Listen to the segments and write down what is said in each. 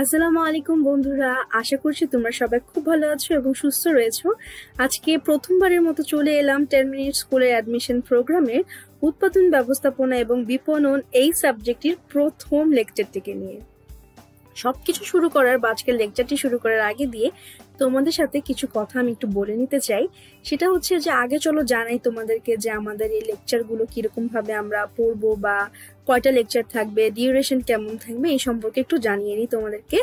আসসালামু আলাইকুম বন্ধুরা, আশা করছি তোমরা সবাই খুব ভালো আছো এবং সুস্থ রয়েছো। আজকে প্রথমবারের মতো চলে এলাম 10 মিনিট স্কুলের অ্যাডমিশন প্রোগ্রামের উৎপাদন ব্যবস্থাপনা এবং বিপণন এই সাবজেক্টটির প্রথম লেকচারটিকে নিয়ে। সবকিছু শুরু করার বা আজকের লেকচারটি শুরু করার আগে দিয়ে তোমাদের সাথে কিছু কথা আমি একটু বলে নিতে চাই। সেটা হচ্ছে যে আগে চলো জানাই তোমাদেরকে যে আমাদের এই লেকচারগুলো কিরকম ভাবে আমরা পড়বো বা কয়টা লেকচার থাকবে, ডিউরেশন কেমন থাকবে এই সম্পর্কে একটু জানিয়ে নিই তোমাদেরকে।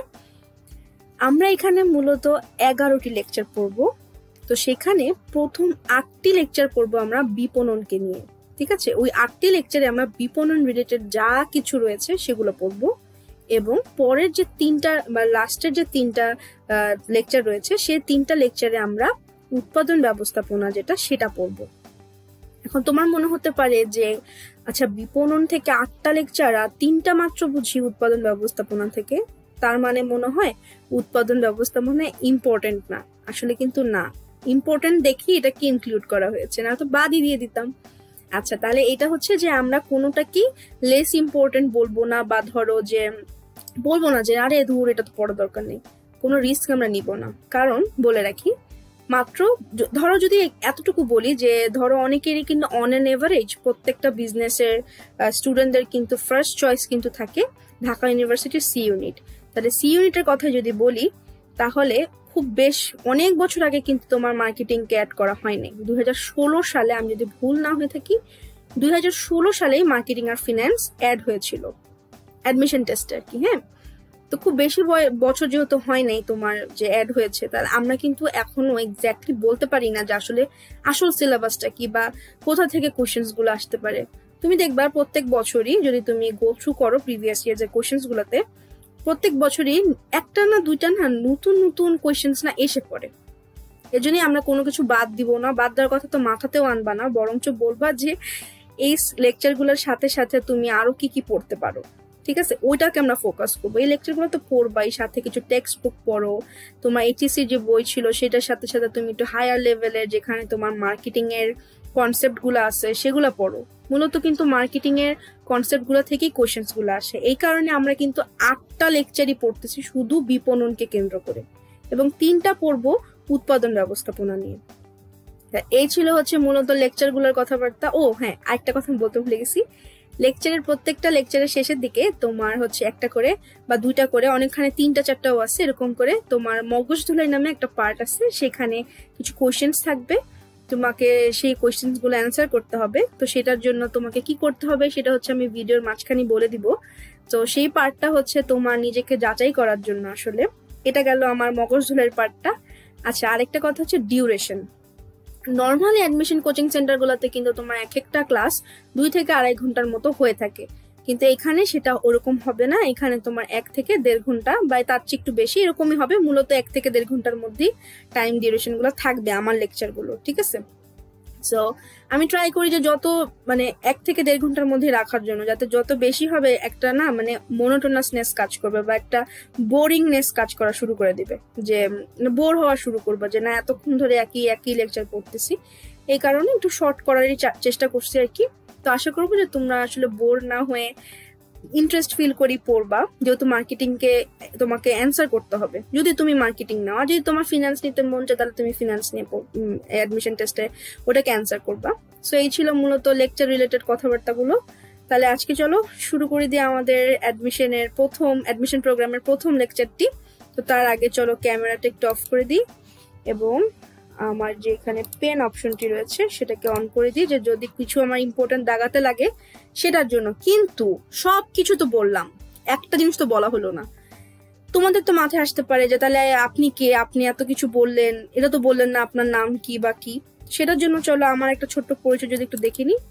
আমরা এখানে মূলত 11টি লেকচার পড়বো। তো সেখানে প্রথম 8টি লেকচার পড়বো আমরা বিপণনকে নিয়ে। ঠিক আছে, ওই 8টি লেকচারে আমরা বিপণন রিলেটেড যা কিছু রয়েছে সেগুলো পড়বো এবং পরের যে 3টা বা লাস্টের যে 3টা লেকচার রয়েছে সেই 3টা লেকচারে আমরা উৎপাদন ব্যবস্থাপনা যেটা সেটা পড়বো। এখন তোমার মনে হতে পারে যে আচ্ছা, বিপণন থেকে 8টা লেকচার আর 3টা মাত্র বুঝি উৎপাদন ব্যবস্থাপনা থেকে, তার মানে মনে হয় উৎপাদন ব্যবস্থাপনা ইম্পর্টেন্ট না। আসলে কিন্তু না, ইম্পর্টেন্ট দেখি এটাকে ইনক্লুড করা হয়েছে, না তো বাদই দিয়ে দিতাম। আচ্ছা, তাহলে এটা হচ্ছে যে আমরা কোনোটা কি লেস ইম্পর্টেন্ট বলবো না, বা ধরো যে বলবো না যে আরে ধুর এটা তো পড়া দরকার নেই, কোনো রিস্ক আমরা নিব না। কারণ বলে রাখি, মাত্র ধরো যদি এতটুকু বলি যে ধরো অনেকেরই কিন্তু অন অ্যান এভারেজ প্রত্যেকটা বিজনেসের স্টুডেন্টদের কিন্তু ফার্স্ট চয়েস কিন্তু থাকে ঢাকা ইউনিভার্সিটির সি ইউনিট। তাহলে সি ইউনিটের কথা যদি বলি তাহলে খুব বেশ অনেক বছর আগে কিন্তু তোমার মার্কেটিংকে অ্যাড করা হয়নি। 2016 সালে, আমি যদি ভুল না হয়ে থাকি, 2016 সালেই মার্কেটিং আর ফিন্যান্স অ্যাড হয়েছিল অ্যাডমিশন টেস্টে আর কি। হ্যাঁ, তো খুব বেশি বছর যেহেতু হয় নাই তোমার যে অ্যাড হয়েছে, তাহলে আমরা কিন্তু এখনো এক্স্যাক্টলি বলতে পারি না যে আসলে আসল সিলেবাসটা কি বা কোথা থেকে কোশ্চেন্স গুলো আসতে পারে। তুমি দেখবা প্রত্যেক বছরই যদি তুমি গো থ্রু করো প্রিভিয়াস ইয়ার যে কোশ্চেন্স গুলোতে, প্রত্যেক বছরই একটা না দুইটা না নতুন নতুন কোশ্চেন্স না এসে পড়ে। এজন্যই আমরা কোনো কিছু বাদ দিব না, বাদ দেওয়ার কথা তো মাথাতেও আনবা না, বরঞ্চ বলবা যে এই লেকচার গুলোর সাথে সাথে তুমি আরো কি কি পড়তে পারো। ঠিক আছে, ওইটাকে আমরা ফোকাস করবো। এই লেকচার গুলো তো পড়বাই, সাথে কিছু টেক্সট বুক পড়ো, তোমার এইচএসসি যে বই ছিল সেটার সাথে সাথে তুমি একটু হায়ার লেভেলের যেখানে তোমার মার্কেটিং এর কনসেপ্ট গুলো আছে সেগুলো পড়ো। মূলত কিন্তু মার্কেটিং এর কনসেপ্ট গুলো থেকেই কোয়েশ্চেন্স গুলো আসে। এই কারণে আমরা কিন্তু 8টা লেকচারই পড়তেছি শুধু বিপণনকে কেন্দ্র করে, এবং 3টা পড়বো উৎপাদন ব্যবস্থাপনা নিয়ে। এই ছিল হচ্ছে মূলত লেকচার গুলোর কথাবার্তা। ও হ্যাঁ, আরেকটা কথা বলতে ভুলে গেছি, লেকচারের প্রত্যেকটা লেকচারের শেষের দিকে তোমার হচ্ছে একটা করে বা দুইটা করে, অনেকখানে 3টা 4টাও আছে, এরকম করে তোমার মগজ ধুলাই নামে একটা পার্ট আছে, সেখানে কিছু কোয়েশ্চেন্স থাকবে, তোমাকে সেই কোয়েশ্চেন্স গুলো অ্যান্সার করতে হবে। তো সেটার জন্য তোমাকে কি করতে হবে সেটা হচ্ছে আমি ভিডিওর মাঝখানে বলে দিব। তো সেই পার্টটা হচ্ছে তোমার নিজেকে যাচাই করার জন্য। আসলে এটা গেল আমার মগজ ধুলাইয়ের পার্টটা। আচ্ছা, আরেকটা কথা হচ্ছে duration. Normally admission coaching center গুলোতে কিন্তু তোমার এক একটা ক্লাস 2 থেকে 2.5 ঘন্টার মতো হয়ে থাকে, কিন্তু এখানে সেটা ওরকম হবে না। এখানে তোমার 1 থেকে 1.5 ঘন্টা বা তার চেয়ে একটু বেশি এরকমই হবে। মূলত 1 থেকে 1.5 ঘন্টার মধ্যেই টাইম ডিউরেশন গুলো থাকবে আমার লেকচার গুলো। ঠিক আছে, সো আমি ট্রাই করি যে যত 1 থেকে 1.5 ঘন্টার মধ্যে রাখার জন্য, যাতে যত বেশি হবে একটা না মোনোটোনাসনেস কাজ করবে বা একটা বোরিংনেস কাজ করা শুরু করে দিবে, যে বোর হওয়া শুরু করবে যে না এতক্ষণ ধরে একই একই লেকচার পড়তেছি। এই কারণে একটু শর্ট করারই চেষ্টা করছি আর কি। তো আশা করবো যে তোমরা আসলে বোর না হয়ে ইন্টারেস্ট ফিল করি পড়বা, যেহেতু মার্কেটিং কে তোমাকে অ্যান্সার করতে হবে যদি তুমি মার্কেটিং নাও। আর যদি তোমার ফিনান্স নিতে মন চায় তাহলে তুমি ফিনান্স নিয়ে অ্যাডমিশন টেস্টে ওটাকে অ্যান্সার করবা। সো এই ছিল মূলত লেকচার রিলেটেড কথাবার্তাগুলো। তাহলে আজকে চলো শুরু করে দিই আমাদের অ্যাডমিশন প্রোগ্রামের প্রথম লেকচারটি। তো তার আগে চলো ক্যামেরাটা একটু অফ করে দিই এবং আমার যে এখানে পেন অপশনটি রয়েছে সেটাকে অন করে দিই, যে যদি কিছু আমার ইম্পর্টেন্ট দাগাতে লাগে সেটার জন্য। কিন্তু সব কিছু তো বললাম, একটা জিনিস তো বলা হলো না। তোমাদের তো মাথায় আসতে পারে যে তাহলে আপনি কে, আপনি এত কিছু বললেন, এটা তো বললেন না আপনার নাম কি বা কি। সেটার জন্য চলো আমার একটা ছোট্ট পরিচয় যদি একটু দেখে নিই।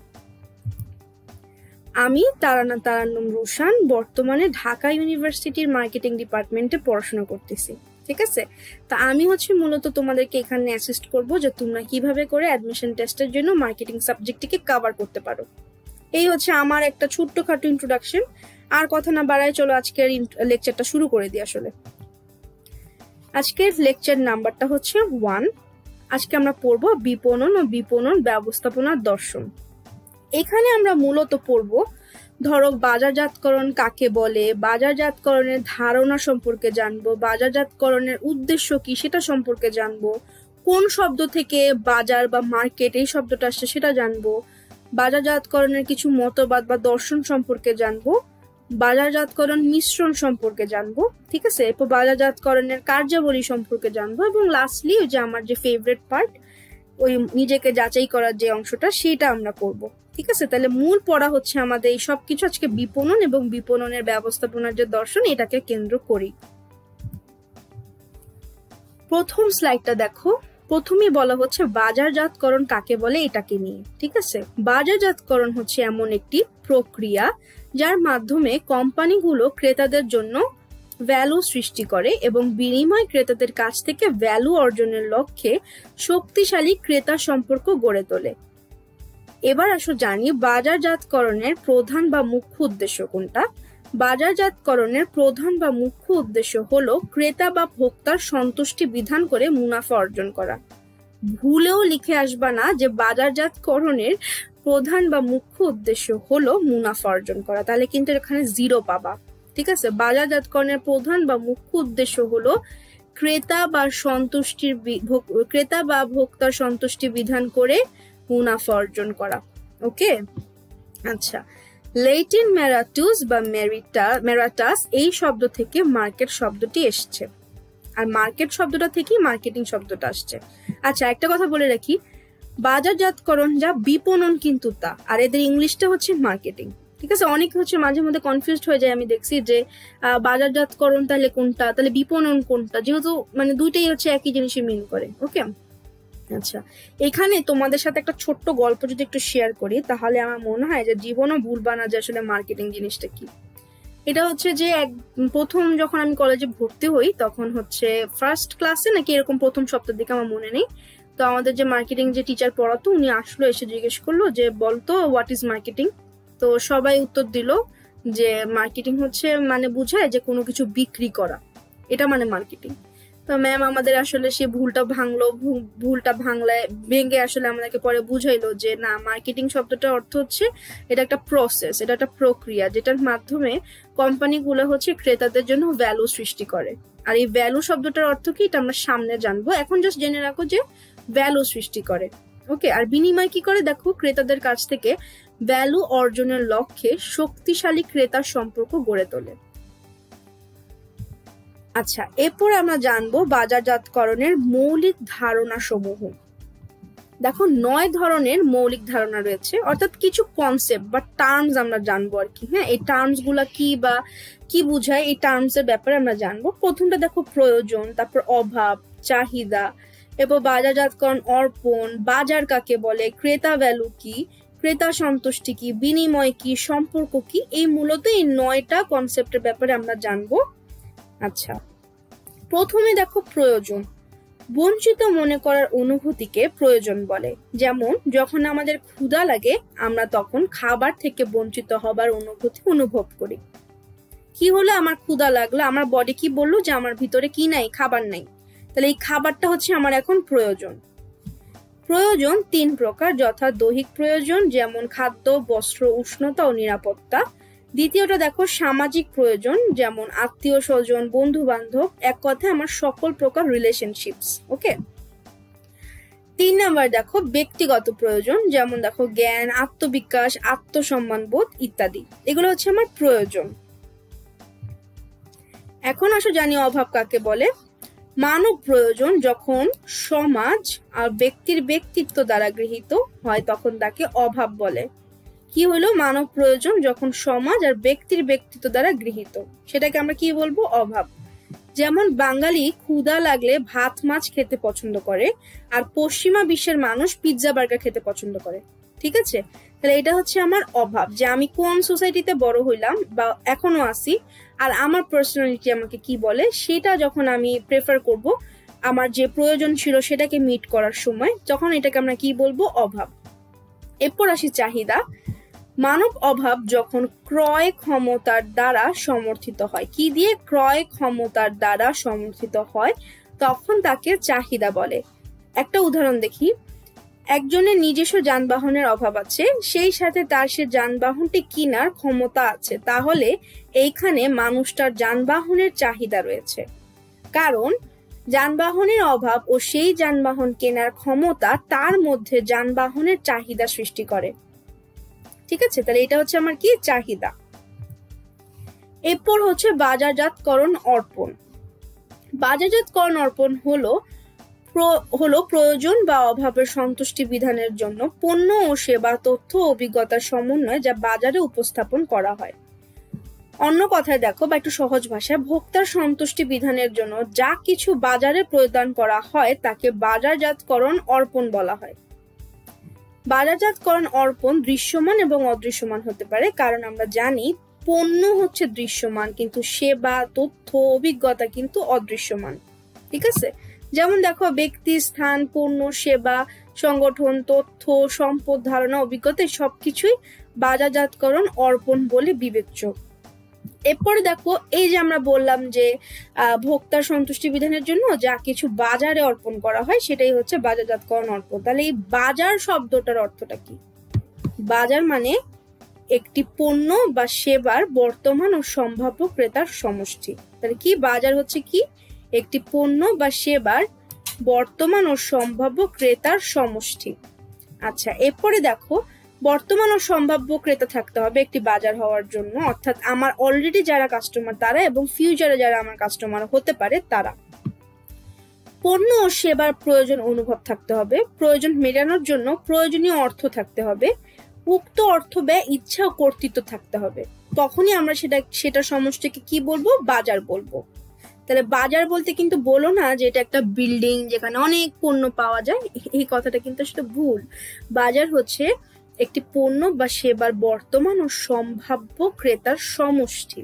আমি তারান্নুম রুশান, বর্তমানে ঢাকা ইউনিভার্সিটির মার্কেটিং ডিপার্টমেন্টে পড়াশোনা করতেছি। ঠিক আছে, তা আমি হচ্ছে মূলত তোমাদেরকে এখানে অ্যাসিস্ট করব যে তোমরা কিভাবে করে অ্যাডমিশন টেস্টের জন্য মার্কেটিং সাবজেক্টটিকে কভার করতে পারো। এই হচ্ছে আমার একটা ছোট্টখাটো ইন্ট্রোডাকশন। আর কথা না বাড়ায় চলো আজকের লেকচারটা শুরু করে দিই। আসলে আজকের লেকচার নাম্বারটা হচ্ছে 1। আজকে আমরা পড়বো বিপণন ও বিপণন ব্যবস্থাপনার দর্শন। এখানে আমরা মূলত পড়বো ধরো বাজারজাতকরণ কাকে বলে, বাজারজাতকরণের ধারণা সম্পর্কে জানবো, বাজারজাতকরণের উদ্দেশ্য কি সেটা সম্পর্কে জানবো, কোন শব্দ থেকে বাজার বা মার্কেট এই শব্দটা আসছে সেটা জানবো, বাজারজাতকরণের কিছু মতবাদ বা দর্শন সম্পর্কে জানবো, বাজারজাতকরণ মিশ্রণ সম্পর্কে জানবো, ঠিক আছে, এরপর বাজারজাতকরণের কার্যাবলী সম্পর্কে জানবো, এবং লাস্টলি ওই যে আমার যে ফেভারিট পার্ট ওই নিজেকে যাচাই করার যে অংশটা সেটা আমরা করব। ঠিক আছে, তাহলে মূল পড়া হচ্ছে আমাদের এই সবকিছু আজকে বিপণন এবং বিপণনের ব্যবস্থাপনার যে দর্শন এটাকে কেন্দ্র করি। প্রথম স্লাইডটা দেখো, প্রথমেই বলা হচ্ছে বাজারজাতকরণ কাকে বলে এটাকে নিয়ে। ঠিক আছে, বাজারজাতকরণ হচ্ছে এমন একটি প্রক্রিয়া যার মাধ্যমে কোম্পানিগুলো ক্রেতাদের জন্য ভ্যালু সৃষ্টি করে এবং বিনিময় ক্রেতাদের কাছ থেকে ভ্যালু অর্জনের লক্ষ্যে শক্তিশালী ক্রেতা সম্পর্ক গড়ে তোলে। এবার আসো জানি বাজারজাতকরণের প্রধান বা মুখ্য উদ্দেশ্য কোনটা। বাজারজাতকরণের প্রধান বা মুখ্য উদ্দেশ্য হলো ক্রেতা বা ভোক্তার সন্তুষ্টি বিধান করে মুনাফা অর্জন করা। ভুলেও লিখে আসবা না যে বাজারজাতকরণের প্রধান বা মুখ্য উদ্দেশ্য হলো মুনাফা অর্জন করা, তাহলে কিন্তু এখানে 0 পাবা। ঠিক আছে, বাজারজাতকরণের প্রধান বা মুখ্য উদ্দেশ্য হলো ক্রেতা বা ভোক্তার সন্তুষ্টি বিধান করে মুনাফা অর্জন করা। ওকে, আচ্ছা, ল্যাটিন ম্যারাটুস বা ম্যারাটাস এই শব্দ থেকে মার্কেট শব্দটি এসছে, আর মার্কেট শব্দটা থেকেই মার্কেটিং শব্দটা আসছে। আচ্ছা, একটা কথা বলে রাখি, বাজারজাতকরণ যা বিপণন কিন্তু তা, আর এদের ইংলিশটা হচ্ছে মার্কেটিং। ঠিক আছে, অনেকে হচ্ছে মাঝে মধ্যে কনফিউজড হয়ে যায়, আমি দেখছি যে বাজারজাতকরণ তাহলে কোনটা, তাহলে বিপণন কোনটা, যেহেতু মানে দুইটাই হচ্ছে একই জিনিসই মিন করে। ওকে, আচ্ছা, এখানে তোমাদের সাথে একটা ছোট্ট গল্প যদি একটু শেয়ার করি তাহলে আমার মনে হয় যে জীবনও ভুলবা না যে আসলে মার্কেটিং জিনিসটা কি। এটা হচ্ছে যে প্রথম যখন আমি কলেজে ভর্তি হই তখন হচ্ছে ফার্স্ট ক্লাসে নাকি এরকম প্রথম সপ্তাহের দিকে, আমার মনে নেই, তো আমাদের যে মার্কেটিং যে টিচার পড়াতো উনি আসলো, এসে জিজ্ঞেস করলো যে বলতো হোয়াট ইজ মার্কেটিং। তো সবাই উত্তর দিল যে মার্কেটিং হচ্ছে মানে বুঝায় যে কোনো কিছু বিক্রি করা, এটা মানে মার্কেটিং। তো ম্যাম আমাদের আসলে সে ভুলটা ভেঙে আসলে আমাদেরকে পরে বুঝাইলো যে না, মার্কেটিং শব্দটার অর্থ হচ্ছে এটা একটা প্রসেস, এটা একটা প্রক্রিয়া যেটার মাধ্যমে কোম্পানিগুলো হচ্ছে ক্রেতাদের জন্য ভ্যালু সৃষ্টি করে। আর এই ভ্যালু শব্দটার অর্থ কি এটা আমরা সামনে জানবো, এখন জাস্ট জেনে রাখো যে ভ্যালু সৃষ্টি করে। ওকে, আর বিনিময় কি করে দেখো, ক্রেতাদের কাছ থেকে ভ্যালু অর্জনের লক্ষ্যে শক্তিশালী ক্রেতার সম্পর্ক গড়ে তোলে। আচ্ছা, এরপর আমরা জানবো বাজারজাতকরণের মৌলিক ধারণা সমূহ। দেখো 9 ধরনের মৌলিক ধারণা রয়েছে, অর্থাৎ কিছু কনসেপ্ট বা টার্মস আমরা জানবো আর কি। হ্যাঁ, এই টার্মস গুলা কি বা কি বুঝায় এই টার্মস এর ব্যাপারে আমরা জানবো। প্রথমটা দেখো প্রয়োজন, তারপর অভাব, চাহিদা, এরপর বাজারজাতকরণ অর্পণ, বাজার কাকে বলে, ক্রেতা ভ্যালু কি, ক্রেতা সন্তুষ্টি কি, বিনিময় কি, সম্পর্ক কি, এই মূলত এই 9টা কনসেপ্টের ব্যাপারে আমরা জানবো। আচ্ছা, প্রথমে দেখো প্রয়োজন। বঞ্চিত মনে করার অনুভূতিকে প্রয়োজন বলে। যেমন যখন আমাদের ক্ষুধা লাগে আমরা তখন খাবার থেকে বঞ্চিত হবার অনুভূতি অনুভব করি। কি হলো, আমার ক্ষুধা লাগলো, আমার বডি কি বললো যে আমার ভিতরে কি নাই, খাবার নাই, তাহলে এই খাবারটা হচ্ছে আমার এখন প্রয়োজন। প্রয়োজন 3 প্রকার, যথা দৈহিক প্রয়োজন যেমন খাদ্য, বস্ত্র, উষ্ণতা ও নিরাপত্তা। দ্বিতীয়টা দেখো সামাজিক প্রয়োজন, যেমন আত্মীয় স্বজন, বন্ধু বান্ধব, এক কথায় আমার সকল প্রকার রিলেশনশিপস। ওকে, 3 নাম্বার দেখো ব্যক্তিগত প্রয়োজন, যেমন দেখো জ্ঞান, আত্মবিকাশ, আত্মসম্মান বোধ ইত্যাদি, এগুলো হচ্ছে আমার প্রয়োজন। এখন আসো জানি অভাব কাকে বলে। মানব প্রয়োজন যখন সমাজ আর ব্যক্তির ব্যক্তিত্ব দ্বারা গৃহীত হয় তখন তাকে অভাব বলে। কি হলো, মানব প্রয়োজন যখন সমাজ আর ব্যক্তির ব্যক্তিত্ব দ্বারা গৃহীত, সেটাকে আমরা কি বলবো, অভাব। যেমন বাঙালি ক্ষুধা লাগলে ভাত মাছ খেতে পছন্দ করে, আর পশ্চিমা বিশ্বের মানুষ পিৎজা বার্গার খেতে পছন্দ করে। ঠিক আছে, তাহলে এটা হচ্ছে আমার অভাব, যে আমি কোন সোসাইটিতে বড় হইলাম বা এখনো আছি, আর আমার পার্সোনালিটি আমাকে কি বলে সেটা যখন আমি প্রেফার করব আমার যে প্রয়োজন ছিল সেটাকে মিট করার সময়, তখন এটাকে আমরা কি বলবো, অভাব। এরপর আসি চাহিদা। মানব অভাব যখন ক্রয় ক্ষমতার দ্বারা সমর্থিত হয়, কি দিয়ে, ক্রয় ক্ষমতার দ্বারা সমর্থিত হয়, তখন তাকে চাহিদা বলে। একটা উদাহরণ দেখি, একজনের নিজস্ব যানবাহনের অভাব আছে, সেই সাথে তার সে যানবাহনটি কেনার ক্ষমতা আছে, তাহলে এইখানে মানুষটার যানবাহনের চাহিদা রয়েছে। কারণ যানবাহনের অভাব ও সেই যানবাহন কেনার ক্ষমতা তার মধ্যে যানবাহনের চাহিদা সৃষ্টি করে। ঠিক আছে, তাহলে এটা হচ্ছে আমার কি চাহিদা। এরপর হচ্ছে বাজারজাতকরণ অর্পণ। বাজারজাতকরণ অর্পণ হলো প্রয়োজন বা অভাবের সন্তুষ্টি বিধানের জন্য পণ্য ও সেবা, তথ্য ও অভিজ্ঞতার সমন্বয় যা বাজারে উপস্থাপন করা হয়। অন্য কথায় দেখো বা একটু সহজ ভাষায়, ভোক্তার সন্তুষ্টি বিধানের জন্য যা কিছু বাজারে প্রদান করা হয় তাকে বাজারজাতকরণ অর্পণ বলা হয়। বাজারজাতকরণ অর্পণ দৃশ্যমান এবং অদৃশ্যমান হতে পারে, কারণ আমরা জানি পণ্য হচ্ছে দৃশ্যমান কিন্তু সেবা, তথ্য, অভিজ্ঞতা কিন্তু অদৃশ্যমান। ঠিক আছে, যেমন দেখো ব্যক্তি, স্থান, পণ্য, সেবা, সংগঠন, তথ্য, সম্পদ, ধারণা, অভিজ্ঞতা সবকিছুই বাজারজাতকরণ অর্পণ বলে বিবেচ্য। এরপরে দেখো এই যে আমরা বললাম যে ভোক্তার সন্তুষ্টি বিধানের জন্য যা কিছু বাজারে অর্পণ করা হয় সেটাই হচ্ছে বাজারজাতকরণ অর্পণ। তাহলে এই বাজার শব্দটার অর্থটা কি? বাজার মানে একটি পণ্য বা সেবার বর্তমান ও সম্ভাব্য ক্রেতার সমষ্টি। তাহলে কি বাজার হচ্ছে কি? একটি পণ্য বা সেবার বর্তমান ও সম্ভাব্য ক্রেতার সমষ্টি। আচ্ছা, এরপরে দেখো বর্তমান ও সম্ভাব্য ক্রেতা থাকতে হবে একটি বাজার হওয়ার জন্য, অর্থাৎ আমার অলরেডি যারা কাস্টমার তারা এবং ফিউচারে যারা আমার কাস্টমার হতে পারে তারা। পণ্য ও সেবার প্রয়োজন অনুভব থাকতে হবে, প্রয়োজন মেটানোর জন্য প্রয়োজনীয় অর্থ থাকতে হবে, উক্ত অর্থ ব্যয় ইচ্ছা ও কর্তৃত্ব থাকতে হবে, তখনই আমরা সেটা সমষ্টিকে কি বলবো? বাজার বলবো। তাহলে বাজার বলতে কিন্তু বলো না যে এটা একটা বিল্ডিং যেখানে অনেক পণ্য পাওয়া যায়, এই কথাটা কিন্তু সেটা ভুল। বাজার হচ্ছে একটি পণ্য বা সেবার বর্তমান ও সম্ভাব্য ক্রেতার সমষ্টি।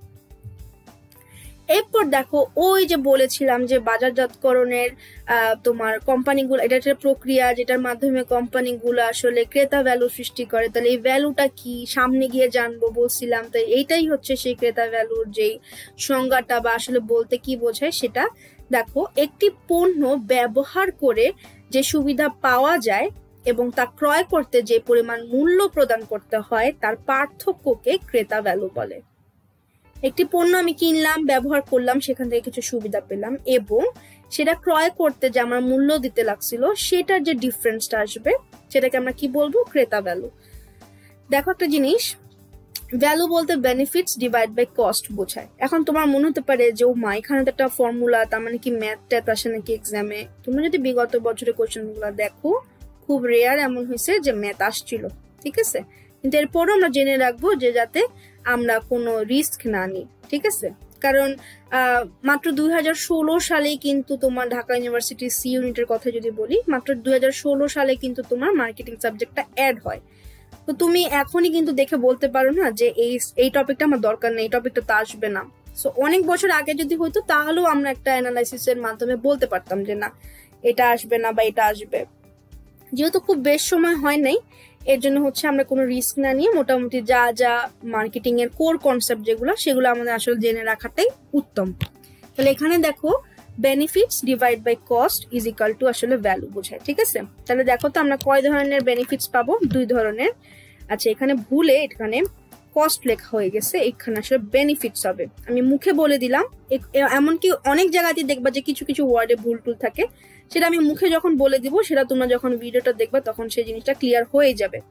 এরপর দেখো ওই যে বলেছিলাম যে বাজারজাতকরণের তোমার কোম্পানিগুলো, এটা একটা প্রক্রিয়া যেটার মাধ্যমে কোম্পানিগুলো আসলে ক্রেতা ভ্যালু সৃষ্টি করে। তাহলে এই ভ্যালুটা কি সামনে গিয়ে জানবো বলছিলাম, তাই এইটাই হচ্ছে সেই ক্রেতা ভ্যালুর যেই সংজ্ঞাটা বা আসলে বলতে কি বোঝায় সেটা। দেখো একটি পণ্য ব্যবহার করে যে সুবিধা পাওয়া যায় এবং তা ক্রয় করতে যে পরিমাণ মূল্য প্রদান করতে হয় তার পার্থক্যকে ক্রেতা ভ্যালু বলে। একটি পণ্য আমি কিনলাম, ব্যবহার করলাম, সেখান থেকে কিছু সুবিধা পেলাম এবং সেটা ক্রয় করতে যে আমার মূল্য দিতে লাগছিল সেটার যে ডিফারেন্সটা আসবে সেটাকে আমরা কি বলবো? ক্রেতা ভ্যালু। দেখো একটা জিনিস, ভ্যালু বলতে বেনিফিটস ডিভাইড বাই কস্ট বোঝায়। এখন তোমার মনে হতে পারে যে ও মা এখানে তো একটা ফর্মুলা, তার মানে কি ম্যাথ ট্যাথ আসে নাকি এক্সামে? তোমরা যদি বিগত বছরের কোয়েশ্চেন গুলা দেখো খুব রেয়ার এমন হয়েছে যে ম্যাথ আসছিল, ঠিক আছে? কিন্তু এরপরও আমরা জেনে রাখবো যে যাতে আমরা কোনো রিস্ক না নিই, ঠিক আছে? কারণ মাত্র 2016 সালেই কিন্তু তোমার ঢাকা ইউনিভার্সিটি সি ইউনিটের কথা যদি বলি, মাত্র 2016 সালে কিন্তু তোমার মার্কেটিং সাবজেক্টটা অ্যাড হয়। তো তুমি এখনই কিন্তু দেখে বলতে পারো না যে এই টপিকটা আমার দরকার নেই, এই টপিকটা তো আসবে না। সো অনেক বছর আগে যদি হইতো তাহলেও আমরা একটা অ্যানালাইসিসের মাধ্যমে বলতে পারতাম যে না এটা আসবে না বা এটা আসবে। যেহেতু খুব বেশ সময় হয় নাই, এর জন্য হচ্ছে আমরা কোনো রিস্ক না নিয়ে মোটামুটি যা যা মার্কেটিং এর কোর কনসেপ্ট যেগুলো সেগুলো আমাদের আসলে জেনে রাখাটাই উত্তম। তাহলে এখানে দেখো benefits divide by cost is equal to আসলে ভ্যালু বোঝায়, ঠিক আছে? তাহলে দেখো তো আমরা কয় ধরনের বেনিফিটস পাবো? 2 ধরনের। আচ্ছা, এখানে ভুলে এখানে কস্ট লেখা হয়ে গেছে, এখানে আসলে বেনিফিটস হবে। আমি মুখে বলে দিলাম, এমনকি অনেক জায়গাতেই দেখবা যে কিছু কিছু ওয়ার্ডে ভুল টুল থাকে, সেটা আমি মুখে যখন বলে দিব সেটা তোমরা যখন ভিডিওটা দেখবা তখন সেই জিনিসটা ক্লিয়ার হয়ে যাবে।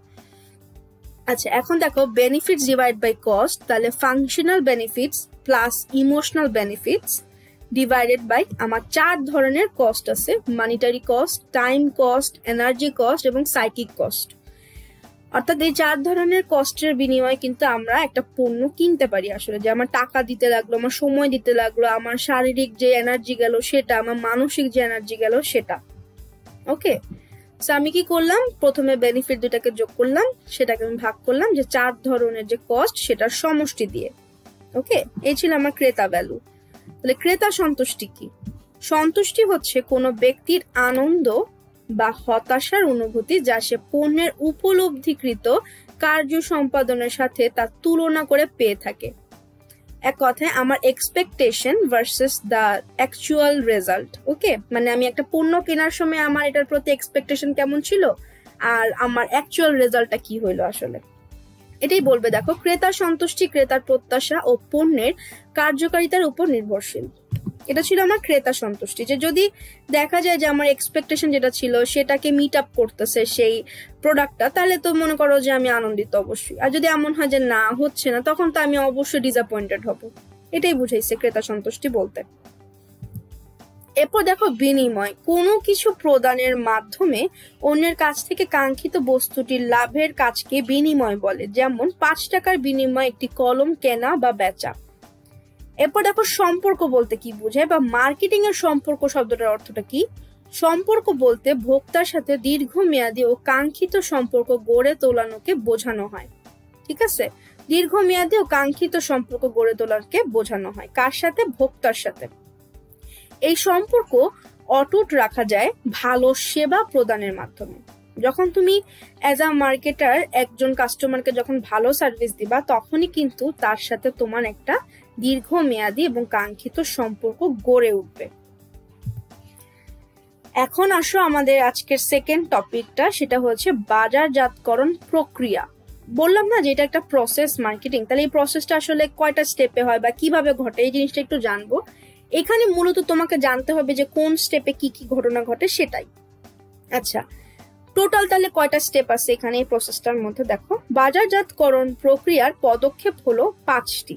আচ্ছা, এখন দেখো বেনিফিটস ডিভাইড বাই কস্ট, তাহলে functional benefits plus emotional benefits divided by আমার 4 ধরনের কস্ট আছে: monetary cost, time cost, energy cost এবং সাইকিক কস্ট। অর্থাৎ এই 4 ধরনের কষ্টের বিনিময়ে কিন্তু আমরা একটা পণ্য কিনতে পারি। আসলে যে আমার টাকা দিতে লাগলো, আমার সময় দিতে লাগলো, আমার শারীরিক যে এনার্জি গেল সেটা, আমার মানসিক যে এনার্জি গেল সেটা। ওকে, সো আমি কি করলাম? প্রথমে বেনিফিট দুটাকে যোগ করলাম, সেটাকে আমি ভাগ করলাম যে 4 ধরনের যে কস্ট সেটার সমষ্টি দিয়ে। ওকে, এই ছিল আমার ক্রেতা ভ্যালু। তাহলে ক্রেতা সন্তুষ্টি কি? সন্তুষ্টি হচ্ছে কোনো ব্যক্তির আনন্দ বা হতাশার অনুভূতি যা সে পণ্যের উপলব্ধিকৃত কার্য সম্পাদনের সাথে তার তুলনা করে পেয়ে থাকে। এক কথায় আমার expectation versus the actual result. Okay, মানে আমি একটা পণ্য কেনার সময় আমার এটার প্রতি এক্সপেকটেশন কেমন ছিল আর আমার অ্যাকচুয়াল রেজাল্টটা কি হইলো আসলে, এটাই বলবে। দেখো, ক্রেতার সন্তুষ্টি ক্রেতার প্রত্যাশা ও পণ্যের কার্যকারিতার উপর নির্ভরশীল। এটা ছিল আমার ক্রেতা সন্তুষ্টি, যে যদি দেখা যায় যে আমার এক্সপেকটেশন যেটা ছিল সেটাকে মিট আপ করতেছে সেই প্রোডাক্টটা, তাহলে তো মনে করো যে আমি আনন্দিত অবশ্যই। আর যদি এমন হয় যে না হচ্ছে না, তখন তো আমি অবশ্যই ডিসঅ্যাপয়েন্টেড হব। এটাই বুঝাইছে ক্রেতা সন্তুষ্টি বলতে। এরপর দেখো বিনিময়, কোনো কিছু প্রদানের মাধ্যমে অন্যের কাছ থেকে কাঙ্ক্ষিত বস্তুটির লাভের কাজকে বিনিময় বলে। যেমন 5 টাকার বিনিময়ে একটি কলম কেনা বা বেচা। এরপর দেখো সম্পর্ক বলতে কি বোঝায়, বা মার্কেটিং এর সম্পর্ক শব্দটার অর্থটা কি। সম্পর্ক বলতে ভোক্তার সাথে দীর্ঘমেয়াদী ও কাঙ্ক্ষিত সম্পর্ক গড়ে তোলানোকে বোঝানো হয়। ঠিক আছে, দীর্ঘমেয়াদী ও কাঙ্ক্ষিত সম্পর্ক গড়ে তোলাকে বোঝানো হয় কার সাথে? ভোক্তার সাথে। এই সম্পর্ক অটুট রাখা যায় ভালো সেবা প্রদানের মাধ্যমে। যখন তুমি অ্যাজ আ মার্কেটার একজন কাস্টমারকে যখন ভালো সার্ভিস দিবা, তখনই কিন্তু তার সাথে তোমার একটা দীর্ঘমেয়াদী এবং কাঙ্ক্ষিত সম্পর্ক গড়ে উঠবে। এখন আসো আমাদের আজকের সেকেন্ড টপিকটা, সেটা হচ্ছে বাজারজাতকরণ প্রক্রিয়া। বললাম না যে এটা একটা প্রসেস মার্কেটিং, তাহলে এই প্রসেসটা আসলে কয়টা স্টেপে হয় বা কিভাবে ঘটে, এই জিনিসটা একটু জানবো। এখানে মূলত তোমাকে জানতে হবে যে কোন স্টেপে কি কি ঘটনা ঘটে সেটাই। আচ্ছা, টোটাল তাহলে কয়টা স্টেপ আছে এখানে এই প্রসেসটার মধ্যে? দেখো, বাজারজাতকরণ প্রক্রিয়ার পদক্ষেপ হলো 5টি।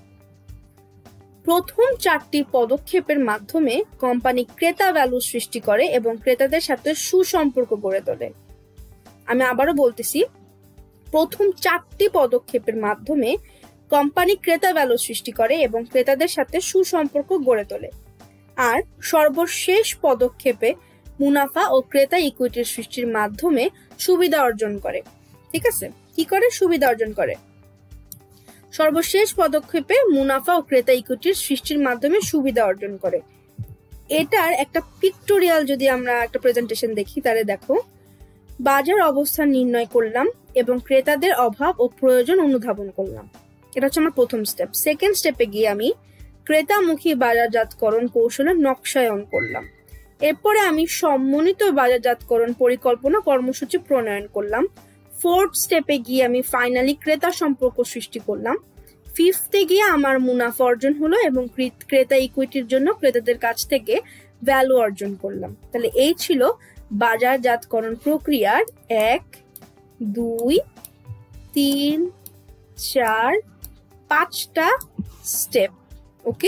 প্রথম 4টি পদক্ষেপের মাধ্যমে কোম্পানি ক্রেতা ভ্যালু সৃষ্টি করে এবং ক্রেতাদের সাথে সুসম্পর্ক গড়ে তোলে। আমি আবারও বলতেছি, প্রথম 4টি পদক্ষেপের মাধ্যমে কোম্পানি ক্রেতা ভ্যালু সৃষ্টি করে এবং ক্রেতাদের সাথে সুসম্পর্ক গড়ে তোলে। আর সর্বশেষ পদক্ষেপে মুনাফা ও ক্রেতা ইকুইটির সৃষ্টির মাধ্যমে সুবিধা অর্জন করে। ঠিক আছে, কি করে? সুবিধা অর্জন করে। সর্বশেষ পদক্ষেপে মুনাফা ও ক্রেতা ইকুইটির সৃষ্টির মাধ্যমে সুবিধা অর্জন করে। এটার একটা পিক্টোরিয়াল যদি আমরা একটা প্রেজেন্টেশন দেখি, তাহলে দেখো, বাজার অবস্থান নির্ণয় করলাম এবং ক্রেতাদের অভাব ও প্রয়োজন অনুধাবন করলাম। এটা হচ্ছে আমার প্রথম স্টেপ। সেকেন্ড স্টেপে গিয়ে আমি ক্রেতামুখী বাজারজাতকরণ কৌশলের নকশায়ন করলাম। এরপরে আমি সমন্বিত বাজারজাতকরণ পরিকল্পনা কর্মসূচি প্রণয়ন করলাম। ফোর্থ স্টেপে গিয়ে আমি ফাইনালি ক্রেতা সম্পর্ক সৃষ্টি করলাম। ফিফথে গিয়ে আমার মুনাফা অর্জন হলো এবং ক্রেতা ইকুইটির জন্য ক্রেতাদের কাছ থেকে ভ্যালু অর্জন করলাম। তাহলে এই ছিল বাজারজাতকরণ প্রক্রিয়ার 1, 2, 3, 4, 5টা স্টেপ। ওকে,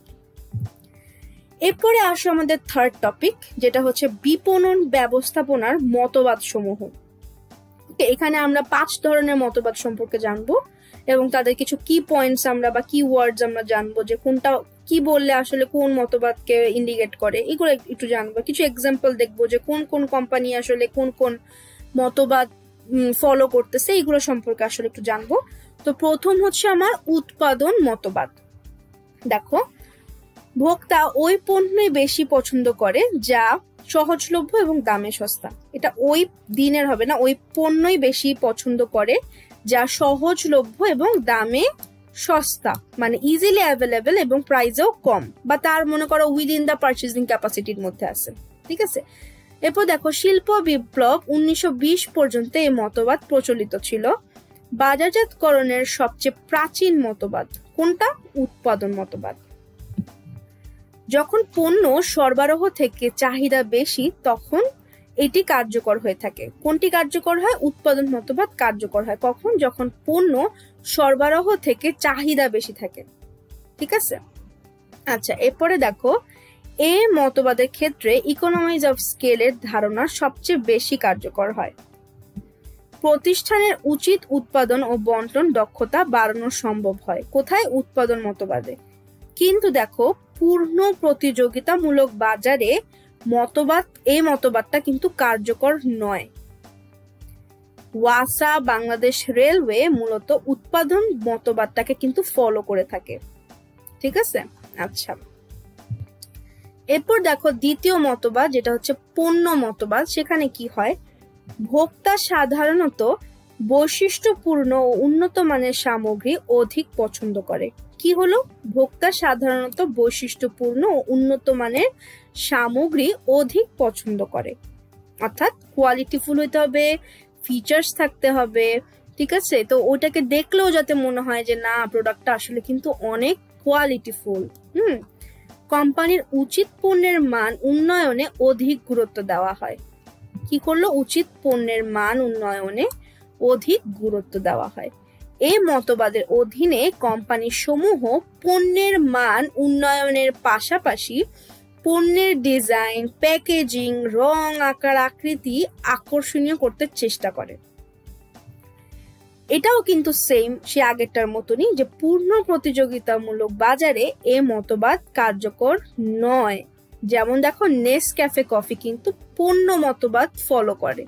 এরপরে আসো আমাদের থার্ড টপিক, যেটা হচ্ছে বিপণন ব্যবস্থাপনার মতবাদ সমূহ। এখানে আমরা 5 ধরনের মতবাদ সম্পর্কে জানবো এবং তাদের কিছু কি পয়েন্টস আমরা বা কি ওয়ার্ডস আমরা জানবো, যে কোনটা কি বললে আসলে কোন মতবাদকে ইন্ডিকেট করে, এগুলো একটু জানবো। কিছু এক্সাম্পল দেখবো যে কোন কোন কোম্পানি আসলে কোন কোন মতবাদ ফলো করতেছে, এগুলো সম্পর্কে আসলে একটু জানবো। তো প্রথম হচ্ছে আমার উৎপাদন মতবাদ। দেখো, ভোক্তা ওই পণ্যই বেশি পছন্দ করে যা সহজলভ্য এবং দামে সস্তা। এটা ওই দিনের হবে না, ওই পণ্যই বেশি পছন্দ করে যা সহজলভ্য এবং দামে সস্তা, মানে ইজিলি অ্যাভেলেবেল এবং প্রাইসেও কম, বা তার মনে করো উইদিন দ্য পারচেজিং ক্যাপাসিটির মধ্যে আছে। ঠিক আছে, এরপর দেখো, শিল্প বিপ্লব 1920 পর্যন্ত এই মতবাদ প্রচলিত ছিল। বাজারজাতকরণের সবচেয়ে প্রাচীন মতবাদ কোনটা? উৎপাদন মতবাদ। যখন পণ্য সরবরাহ থেকে চাহিদা বেশি, তখন এটি কার্যকর হয়ে থাকে। কোনটি কার্যকর হয়? উৎপাদন মতবাদ কার্যকর হয় কখন? যখন পণ্য সরবরাহ থেকে চাহিদা বেশি থাকে। ঠিক আছে, আচ্ছা, এরপরে দেখো, এই মতবাদের ক্ষেত্রে ইকোনমিজ অফ স্কেলের ধারণা সবচেয়ে বেশি কার্যকর হয়। প্রতিষ্ঠানের উচিত উৎপাদন ও বন্টন দক্ষতা বাড়ানো সম্ভব হয়। কোথায়? উৎপাদন মতবাদে। কিন্তু দেখো, পূর্ণ প্রতিযোগিতামূলক বাজারে এই মতবাদটা কিন্তু কার্যকর নয়। ওয়াসা, বাংলাদেশ রেলওয়ে মূলত উৎপাদন মতবাদটাকে কিন্তু ফলো করে থাকে। ঠিক আছে, আচ্ছা, এরপর দেখো দ্বিতীয় মতবাদ, যেটা হচ্ছে পণ্য মতবাদ। সেখানে কি হয়? ভোক্তা সাধারণত বৈশিষ্ট্যপূর্ণ ও উন্নত মানের সামগ্রী অধিক পছন্দ করে। কি হলো? ভোক্তা সাধারণত বৈশিষ্ট্যপূর্ণ ও উন্নত মানের সামগ্রী অধিক পছন্দ করে, অর্থাৎ কোয়ালিটিফুল হতে হবে, ফিচার্স থাকতে হবে, ঠিক আছে? তো ওটাকে দেখলেও যাতে মনে হয় যে না, প্রোডাক্টটা আসলে কিন্তু অনেক কোয়ালিটিফুল। কোম্পানির উচিত পণ্যের মান উন্নয়নে অধিক গুরুত্ব দেওয়া হয়। কি করলো? উচিত পণ্যের মান উন্নয়নে অধিক গুরুত্ব দেওয়া হয়। এই মতবাদের অধীনে কোম্পানি সমূহ পণ্যের মান উন্নয়নের পাশাপাশি পণ্যের ডিজাইন, প্যাকেজিং, রং, আকার, আকৃতি আকর্ষণীয় করতে চেষ্টা করে। এটাও কিন্তু সেম সে আগেরটার মতনই, যে পূর্ণ প্রতিযোগিতামূলক বাজারে এ মতবাদ কার্যকর নয়। যেমন দেখো, নেসক্যাফে কফি কিন্তু পণ্য মতবাদ ফলো করে।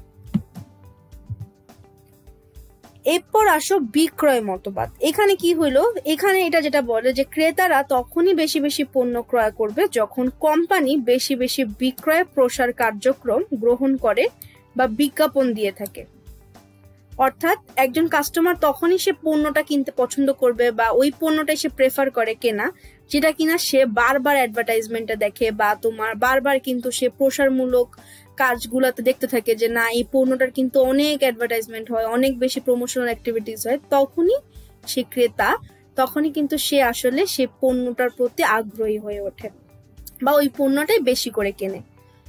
এরপর আসো বিক্রয় মতবাদ। এখানে কি হইলো? এখানে এটা যেটা বলে যে ক্রেতারা তখনই বেশি বেশি পণ্য ক্রয় করবে যখন কোম্পানি বেশি বেশি বিক্রয় প্রসার কার্যক্রম গ্রহণ করে বা বিজ্ঞাপন দিয়ে থাকে। অর্থাৎ একজন কাস্টমার তখনই সে পণ্যটা কিনতে পছন্দ করবে বা ওই পণ্যটাই সে প্রেফার করে কেনা, যেটা কিনা সে বারবার অ্যাডভার্টাইজমেন্টে দেখে বা তোমার বারবার কিন্তু সে প্রসারমূলক কাজগুলোতে দেখতে থাকে যে না, এই পণ্যটার কিন্তু অনেক অ্যাডভার্টাইজমেন্ট হয়, অনেক বেশি প্রমোশনাল অ্যাক্টিভিটিস হয়। তখনই সে ক্রেতা, তখনই কিন্তু সে আসলে সে পণ্যটার প্রতি আগ্রহী হয়ে ওঠে বা ওই পণ্যটাই বেশি করে কেনে।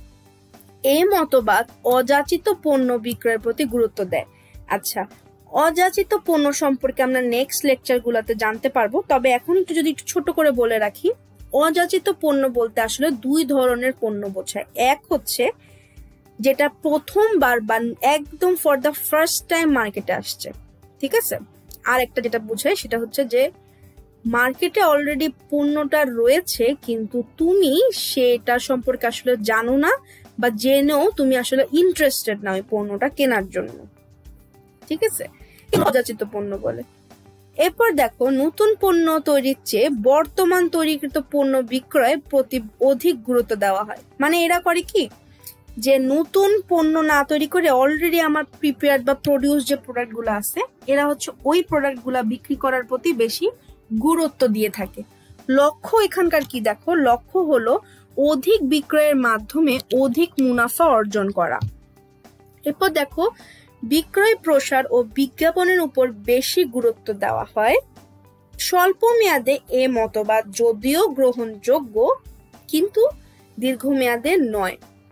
এই মতবাদ অযাচিত পণ্য বিক্রয়ের প্রতি গুরুত্ব দেয়। আচ্ছা, অযাচিত পণ্য সম্পর্কে আমরা নেক্সট লেকচার গুলাতে জানতে পারবো, তবে এখন যদি একটু ছোট করে বলে রাখি, অযাচিত পণ্য বলতে আসলে দুই ধরনের পণ্য বোঝায়। এক হচ্ছে যেটা প্রথমবার বা একদম ফর দ্য ফার্স্ট টাইম মার্কেটে আসছে, ঠিক আছে? আর একটা যেটা বোঝায় সেটা হচ্ছে যে মার্কেটে অলরেডি পণ্যটা রয়েছে কিন্তু তুমি সেটা সম্পর্কে আসলে জানো না বা জেনেও তুমি আসলে ইন্টারেস্টেড না ওই পণ্যটা কেনার জন্য, ঠিক আছে? অযাচিত পণ্য বলে। এরপর দেখো, নতুন পণ্য তৈরির চেয়ে বর্তমান তৈরিকৃত পণ্য বিক্রয়ের প্রতি অধিক গুরুত্ব দেওয়া হয়। মানে এরা করে কি, যে নতুন পণ্য না তৈরি করে অলরেডি আমার প্রিপেয়ার্ড বা প্রডিউস যে প্রোডাক্ট গুলো আছে, এরা হচ্ছে ওই প্রোডাক্ট গুলা বিক্রি করার প্রতি বেশি গুরুত্ব দিয়ে থাকে। লক্ষ্য এখানকার কি দেখো, লক্ষ্য হলো অধিক বিক্রয়ের মাধ্যমে অধিক মুনাফা অর্জন করা। এরপর দেখো, বিক্রয় প্রসার ও বিজ্ঞাপনের উপর বেশি গুরুত্ব দেওয়া হয়। স্বল্প মেয়াদে এ মতবাদ যদিও গ্রহণযোগ্য কিন্তু দীর্ঘমেয়াদে নয়।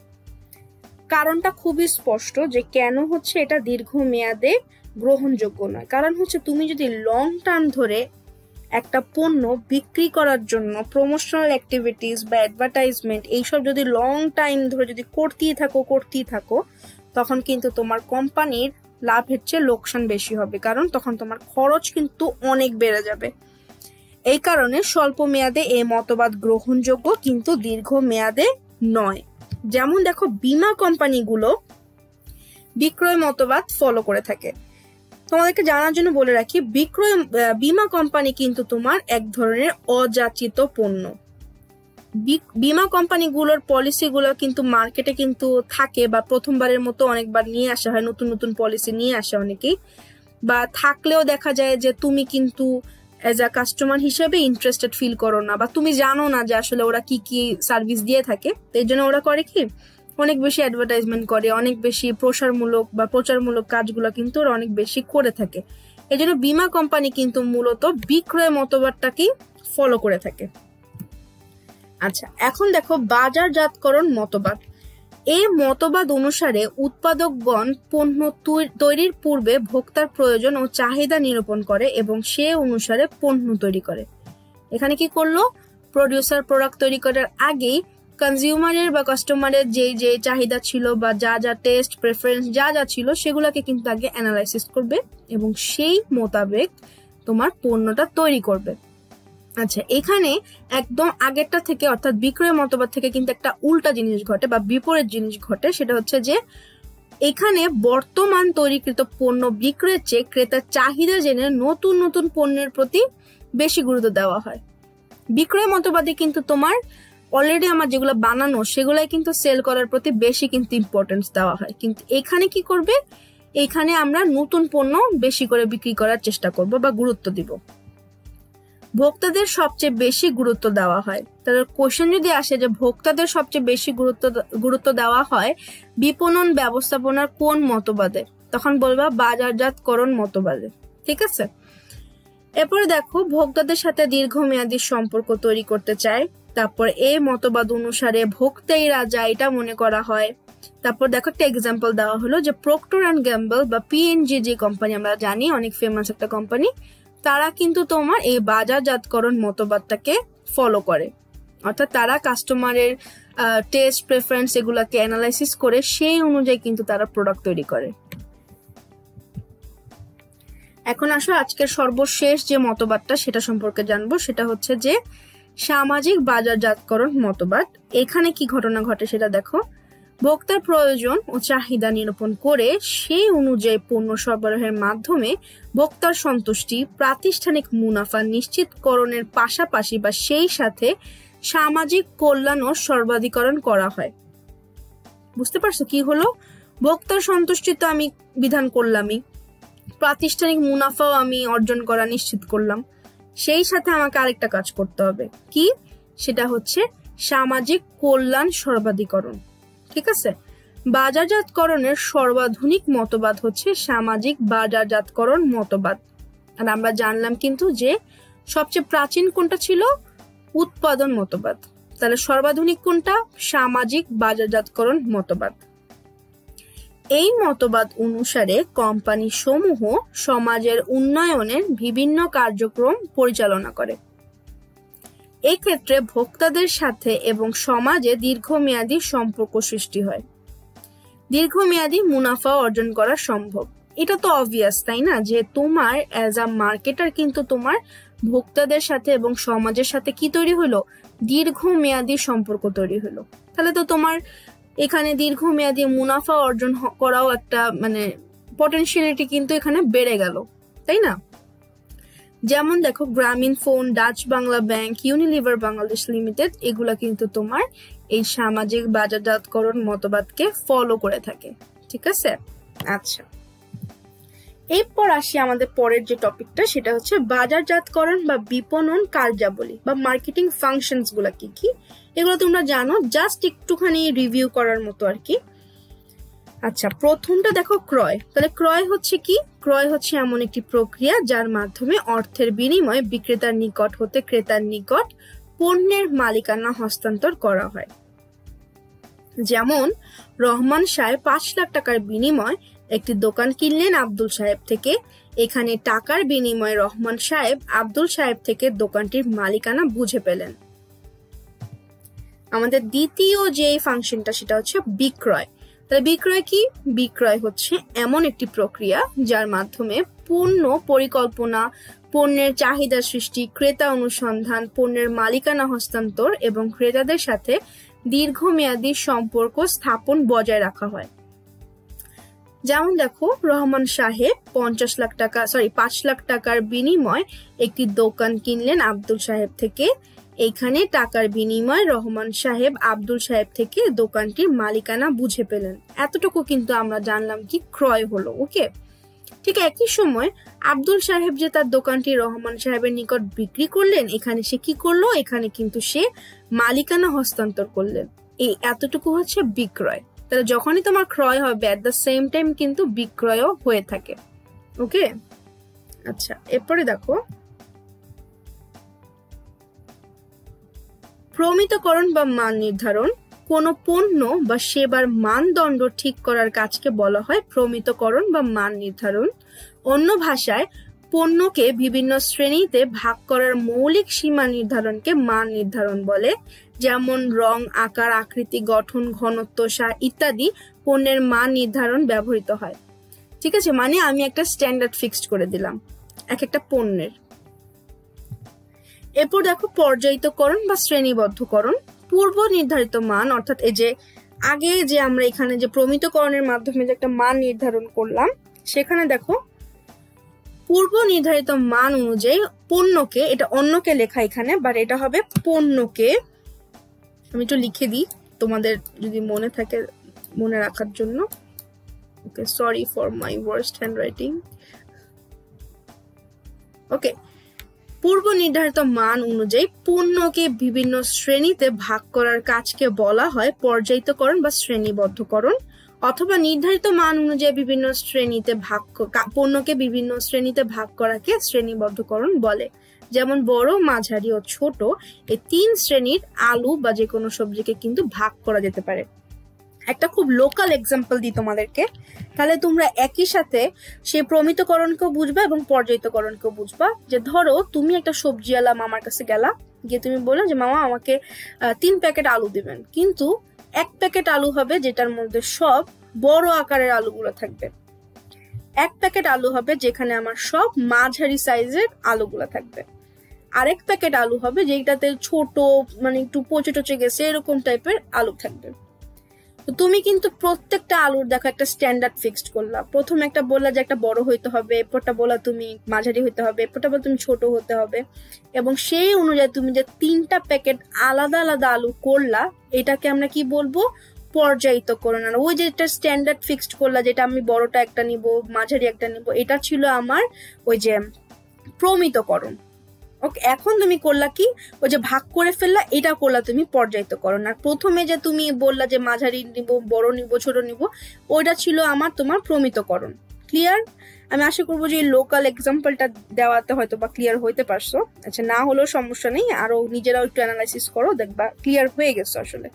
কারণটা খুবই স্পষ্ট যে কেন হচ্ছে এটা দীর্ঘমেয়াদে গ্রহণযোগ্য নয়। কারণ হচ্ছে তুমি যদি লং টার্ম ধরে একটা পণ্য বিক্রি করার জন্য প্রমোশনাল অ্যাক্টিভিটিস বা অ্যাডভার্টাইজমেন্ট এইসব যদি লং টাইম ধরে যদি করতেই থাকো, তখন কিন্তু তোমার কোম্পানির লাভের চেয়ে লোকসান বেশি হবে, কারণ তখন তোমার খরচ কিন্তু অনেক বেড়ে যাবে। এই কারণে স্বল্প মেয়াদে এই মতবাদ গ্রহণযোগ্য কিন্তু দীর্ঘ মেয়াদে নয়। যেমন দেখো, বীমা কোম্পানিগুলো বিক্রয় মতবাদ ফলো করে থাকে। তোমাদেরকে জানার জন্য বলে রাখি, বীমা কোম্পানি কিন্তু তোমার এক ধরনের অযাচিত পণ্য। বীমা কোম্পানিগুলোর পলিসিগুলো কিন্তু মার্কেটে কিন্তু থাকে বা প্রথমবারের মতো অনেকবার নিয়ে আসা হয়, নতুন নতুন পলিসি নিয়ে আসে অনেকেই, বা থাকলেও দেখা যায় যে তুমি কিন্তু এজ আ কাস্টমার হিসেবে ইন্টারেস্টেড ফিল করো না বা তুমি জানো না যে আসলে ওরা কি কি সার্ভিস দিয়ে থাকে। এই জন্য ওরা করে কি, অনেক বেশি অ্যাডভার্টাইজমেন্ট করে, অনেক বেশি প্রচারমূলক কাজগুলো কিন্তু ওরা অনেক বেশি করে থাকে। এই জন্য বীমা কোম্পানি কিন্তু মূলত বিক্রয় মতবাদটাকেই ফলো করে থাকে। আচ্ছা, এখন দেখো বাজারজাতকরণ মতবাদ। এই মতবাদ অনুসারে উৎপাদকগণ পণ্য তৈরির পূর্বে ভোক্তার প্রয়োজন ও চাহিদা নিরূপণ করে এবং সে অনুসারে পণ্য তৈরি করে। এখানে কি করলো, প্রডিউসার প্রোডাক্ট তৈরি করার আগেই কনজিউমারের বা কাস্টমারের যে চাহিদা ছিল বা যা যা টেস্ট প্রেফারেন্স যা ছিল সেগুলোকে কিন্তু আগে অ্যানালাইসিস করবে এবং সেই মোতাবেক তোমার পণ্যটা তৈরি করবে। আচ্ছা, এখানে একদম আগেরটা থেকে অর্থাৎ বিক্রয় মতবাদ থেকে কিন্তু একটা উল্টা জিনিস ঘটে বা বিপরীত জিনিস ঘটে। সেটা হচ্ছে যে এখানে বর্তমান তৈরিকৃত পণ্য বিক্রয়ের চেয়ে ক্রেতার চাহিদা জেনে নতুন নতুন পণ্যের প্রতি বেশি গুরুত্ব দেওয়া হয়। বিক্রয় মতবাদে কিন্তু তোমার অলরেডি আমার যেগুলো বানানো সেগুলাই কিন্তু সেল করার প্রতি বেশি কিন্তু ইম্পর্টেন্স দেওয়া হয়। কিন্তু এখানে কি করবে, এখানে আমরা নতুন পণ্য বেশি করে বিক্রি করার চেষ্টা করব বা গুরুত্ব দিব। ভোক্তাদের সবচেয়ে বেশি গুরুত্ব দেওয়া হয়, তাহলে কোশ্চেন যদি আসে যে ভোক্তাদের সবচেয়ে বেশি গুরুত্ব দেওয়া হয় বিপণন ব্যবস্থাপনার কোন মতবাদে, তখন বলবা বাজারজাতকরণ মতবাদে। ঠিক আছে, এরপরে দেখো ভোক্তাদের সাথে দীর্ঘমেয়াদী সম্পর্ক তৈরি করতে চায়, তারপর এই মতবাদ অনুসারে ভোক্তাই রাজা এটা মনে করা হয়। তারপর দেখো একটা এক্সাম্পল দেওয়া হলো যে প্রক্টর অ্যান্ড গ্যাম্বল বা পিএনজি যে কোম্পানি আমরা জানি অনেক ফেমাস একটা কোম্পানি, তারা কিন্তু তোমার এই বাজারজাতকরণ মতবাদটাকে ফলো করে, অর্থাৎ তারা কাস্টমারের টেস্ট প্রেফারেন্স এগুলাকে অ্যানালাইসিস করে সেই অনুযায়ী কিন্তু তারা প্রোডাক্ট তৈরি করে। এখন আসো আজকের সর্বশেষ যে মতবাদটা সেটা সম্পর্কে জানবো, সেটা হচ্ছে যে সামাজিক বাজারজাতকরণ মতবাদ। এখানে কি ঘটনা ঘটে সেটা দেখো। ভোক্তার প্রয়োজন ও চাহিদা নিরূপণ করে সেই অনুযায়ী পণ্য সরবরাহের মাধ্যমে ভোক্তার সন্তুষ্টি, প্রাতিষ্ঠানিক মুনাফা নিশ্চিতকরণের পাশাপাশি বা সেই সাথে সামাজিক কল্যাণ ও সর্বাধিকরণ করা হয়। বুঝতে পারছো কি হলো? ভোক্তার সন্তুষ্টি তো আমি বিধান করলামই, প্রাতিষ্ঠানিক মুনাফাও আমি অর্জন করা নিশ্চিত করলাম, সেই সাথে আমাকে আরেকটা কাজ করতে হবে, কি? সেটা হচ্ছে সামাজিক কল্যাণ সর্বাধিকরণ। ঠিক আছে, বাজারজাতকরণের সর্বাধুনিক মতবাদ হচ্ছে সামাজিক বাজারজাতকরণ মতবাদ। আর আমরা জানলাম কিন্তু যে সবচেয়ে প্রাচীন কোনটা ছিল? উৎপাদন মতবাদ। তাহলে সর্বাধুনিক কোনটা? সামাজিক বাজারজাতকরণ মতবাদ। এই মতবাদ অনুসারে কোম্পানি সমূহ সমাজের উন্নয়নের বিভিন্ন কার্যক্রম পরিচালনা করে। এই ক্ষেত্রে ভোক্তাদের সাথে এবং সমাজে দীর্ঘমেয়াদী সম্পর্ক সৃষ্টি হয়, দীর্ঘমেয়াদী মুনাফা অর্জন করা সম্ভব। এটা তো অবভিয়াস, তাই না? যে তোমার অ্যাজ আ মার্কেটার কিন্তু তোমার ভোক্তাদের সাথে এবং সমাজের সাথে কি তৈরি হলো? দীর্ঘমেয়াদী সম্পর্ক তৈরি হলো। তাহলে তো তোমার এখানে দীর্ঘমেয়াদী মুনাফা অর্জন করাও একটা মানে পটেনশিয়ালিটি কিন্তু এখানে বেড়ে গেল, তাই না? যেমন দেখো Grameen phone, Dutch Bangla bank, Unilever Bangladesh limited এগুলা কিন্তু তোমার এই সামাজিক বাজারজাতকরণ মতবাদকে ফলো করে থাকে। ঠিক আছে, আচ্ছা এরপর আসি আমাদের পরের যে টপিকটা, সেটা হচ্ছে বাজারজাতকরণ বা বিপণন কার্যাবলী বা মার্কেটিং ফাংশনস গুলা কি কি, এগুলো তোমরা জানো, জাস্ট একটুখানি রিভিউ করার মতো আর কি। আচ্ছা, প্রথমটা দেখো ক্রয়। তাহলে ক্রয় হচ্ছে কি? ক্রয় হচ্ছে এমন একটি প্রক্রিয়া যার মাধ্যমে অর্থের বিনিময়ে বিক্রেতার নিকট হতে ক্রেতার নিকট পণ্যের মালিকানা হস্তান্তর করা হয়। যেমন রহমান সাহেব 5 লাখ টাকার বিনিময়ে একটি দোকান কিনলেন আব্দুল সাহেব থেকে, এখানে টাকার বিনিময়ে রহমান সাহেব আব্দুল সাহেব থেকে দোকানটির মালিকানা বুঝে পেলেন। আমাদের দ্বিতীয় যে ফাংশনটা সেটা হচ্ছে বিক্রয়। তাহলে বিক্রয় কি? বিক্রয় হচ্ছে এমন একটি প্রক্রিয়া যার মাধ্যমে পণ্য পরিকল্পনা, পণ্যের চাহিদা সৃষ্টি, ক্রেতা অনুসন্ধান, পণ্যের মালিকানা হস্তান্তর এবং ক্রেতাদের সাথে দীর্ঘমেয়াদী সম্পর্ক স্থাপন বজায় রাখা হয়। যেমন দেখো রহমান সাহেব 5 লাখ টাকার বিনিময়ে একটি দোকান কিনলেন আব্দুল সাহেব থেকে, এখানে টাকার বিনিময়ে রহমান সাহেব আব্দুল সাহেব থেকে দোকানটির মালিকানা বুঝে পেলেন। এতটুকু কিন্তু আমরা জানলাম কি ক্রয় হলো। ওকে, ঠিক একই সময় আব্দুল সাহেব যে তার দোকানটি রহমান সাহেবের নিকট বিক্রি করলেন, এখানে সে কি করলো? এখানে কিন্তু সে মালিকানা হস্তান্তর করলেন। এই এতটুকু হচ্ছে বিক্রয়। তাহলে যখনই তোমার ক্রয় হবে অ্যাট দ্য সেম টাইম কিন্তু বিক্রয়ও হয়ে থাকে। ওকে, আচ্ছা এরপরে দেখো প্রমিতকরণ বা মান নির্ধারণ। কোন পণ্য বা সেবার মানদণ্ড ঠিক করার কাজকে বলা হয় প্রমিতকরণ বা মান নির্ধারণ। অন্য ভাষায় পণ্যকে বিভিন্ন শ্রেণীতে ভাগ করার মৌলিক সীমা নির্ধারণকে মান নির্ধারণ বলে। যেমন রং, আকার, আকৃতি, গঠন, ঘনত্ব, স্বাদ ইত্যাদি পণ্যের মান নির্ধারণ ব্যবহৃত হয়। ঠিক আছে, মানে আমি একটা স্ট্যান্ডার্ড ফিক্সড করে দিলাম এক একটা পণ্যের। এরপর দেখো পর্যায়িতকরণ বা শ্রেণীবদ্ধকরণ। পূর্ব নির্ধারিত মান, অর্থাৎ এই যে আগে যে আমরা এখানে যে প্রমিতকরণের মাধ্যমে যে একটা মান নির্ধারণ করলাম, সেখানে দেখো পূর্ব নির্ধারিত মান অনুযায়ী পণ্যকে, এটা অন্যকে লেখা এখানে, বাট এটা হবে পণ্যকে, আমি একটু লিখে দিই তোমাদের যদি মনে থাকে মনে রাখার জন্য। Okay, sorry for my worst handwriting. Okay, পূর্ব নির্ধারিত মান অনুযায়ী পণ্যকে বিভিন্ন শ্রেণীতে ভাগ করার কাজকে বলা হয় পর্যায়িতকরণ বা শ্রেণীবদ্ধকরণ, অথবা নির্ধারিত মান অনুযায়ী বিভিন্ন শ্রেণীতে পণ্যকে বিভিন্ন শ্রেণীতে ভাগ করাকে শ্রেণীবদ্ধকরণ বলে। যেমন বড়, মাঝারি ও ছোট এই 3 শ্রেণীর আলু বা যে কোনো সবজিকে কিন্তু ভাগ করা যেতে পারে। একটা খুব লোকাল এক্সাম্পল দিই তোমাদেরকে, তাহলে তোমরা একই সাথে সেই প্রমিতকরণকেও বুঝবা এবং পর্যায়িতকরণকেও বুঝবা। যে ধরো তুমি একটা সবজিওয়ালা মামার কাছে গেলা, গিয়ে তুমি বললে যে মামা আমাকে 3 প্যাকেট আলু দিবেন, কিন্তু 1 প্যাকেট আলু হবে যেটার মধ্যে সব বড় আকারের আলুগুলো থাকবে, 1 প্যাকেট আলু হবে যেখানে আমার সব মাঝারি সাইজের আলুগুলো থাকবে, আরেক প্যাকেট আলু হবে যেটাতে ছোট মানে একটু পচে টচে গেছে এরকম টাইপের আলু থাকবে। তো তুমি কিন্তু প্রত্যেকটা আলুর দেখো একটা স্ট্যান্ডার্ড ফিক্সড করলা। প্রথম একটা বললা যে একটা বড় হইতে হবে, এরপরটা বললা তুমি মাঝারি হইতে হবে, এরপরটা বললা তুমি ছোট হতে হবে, এবং সেই অনুযায়ী তুমি যে 3টা প্যাকেট আলাদা আলাদা আলু করলা, এটাকে আমরা কি বলবো? পর্যায়িতকরণ। আর ওই যে একটা স্ট্যান্ডার্ড ফিক্সড করলা, যেটা আমি বড়টা একটা নিব, মাঝারি একটা নিব, এটা ছিল আমার ওই যে প্রমিতকরণ। ওকে, এখন তুমি করলা কি? ওই যে ভাগ করে ফেললা, এটা করলা তুমি পর্যায়িতকরণ। আর প্রথমে যে তুমি বললা যে মাঝারি নিব, বড় নিব, ছোট নিব, ওইটা ছিল তোমার প্রমিতকরণ। ক্লিয়ার? আমি আশা করবো যে এই লোকাল এক্সাম্পলটা দেওয়াতে হয়তো বা ক্লিয়ার হইতে পারছো। আচ্ছা, না হলেও সমস্যা নেই, আরো নিজেরাও একটু অ্যানালাইসিস করো, দেখবা ক্লিয়ার হয়ে গেছে আসলে।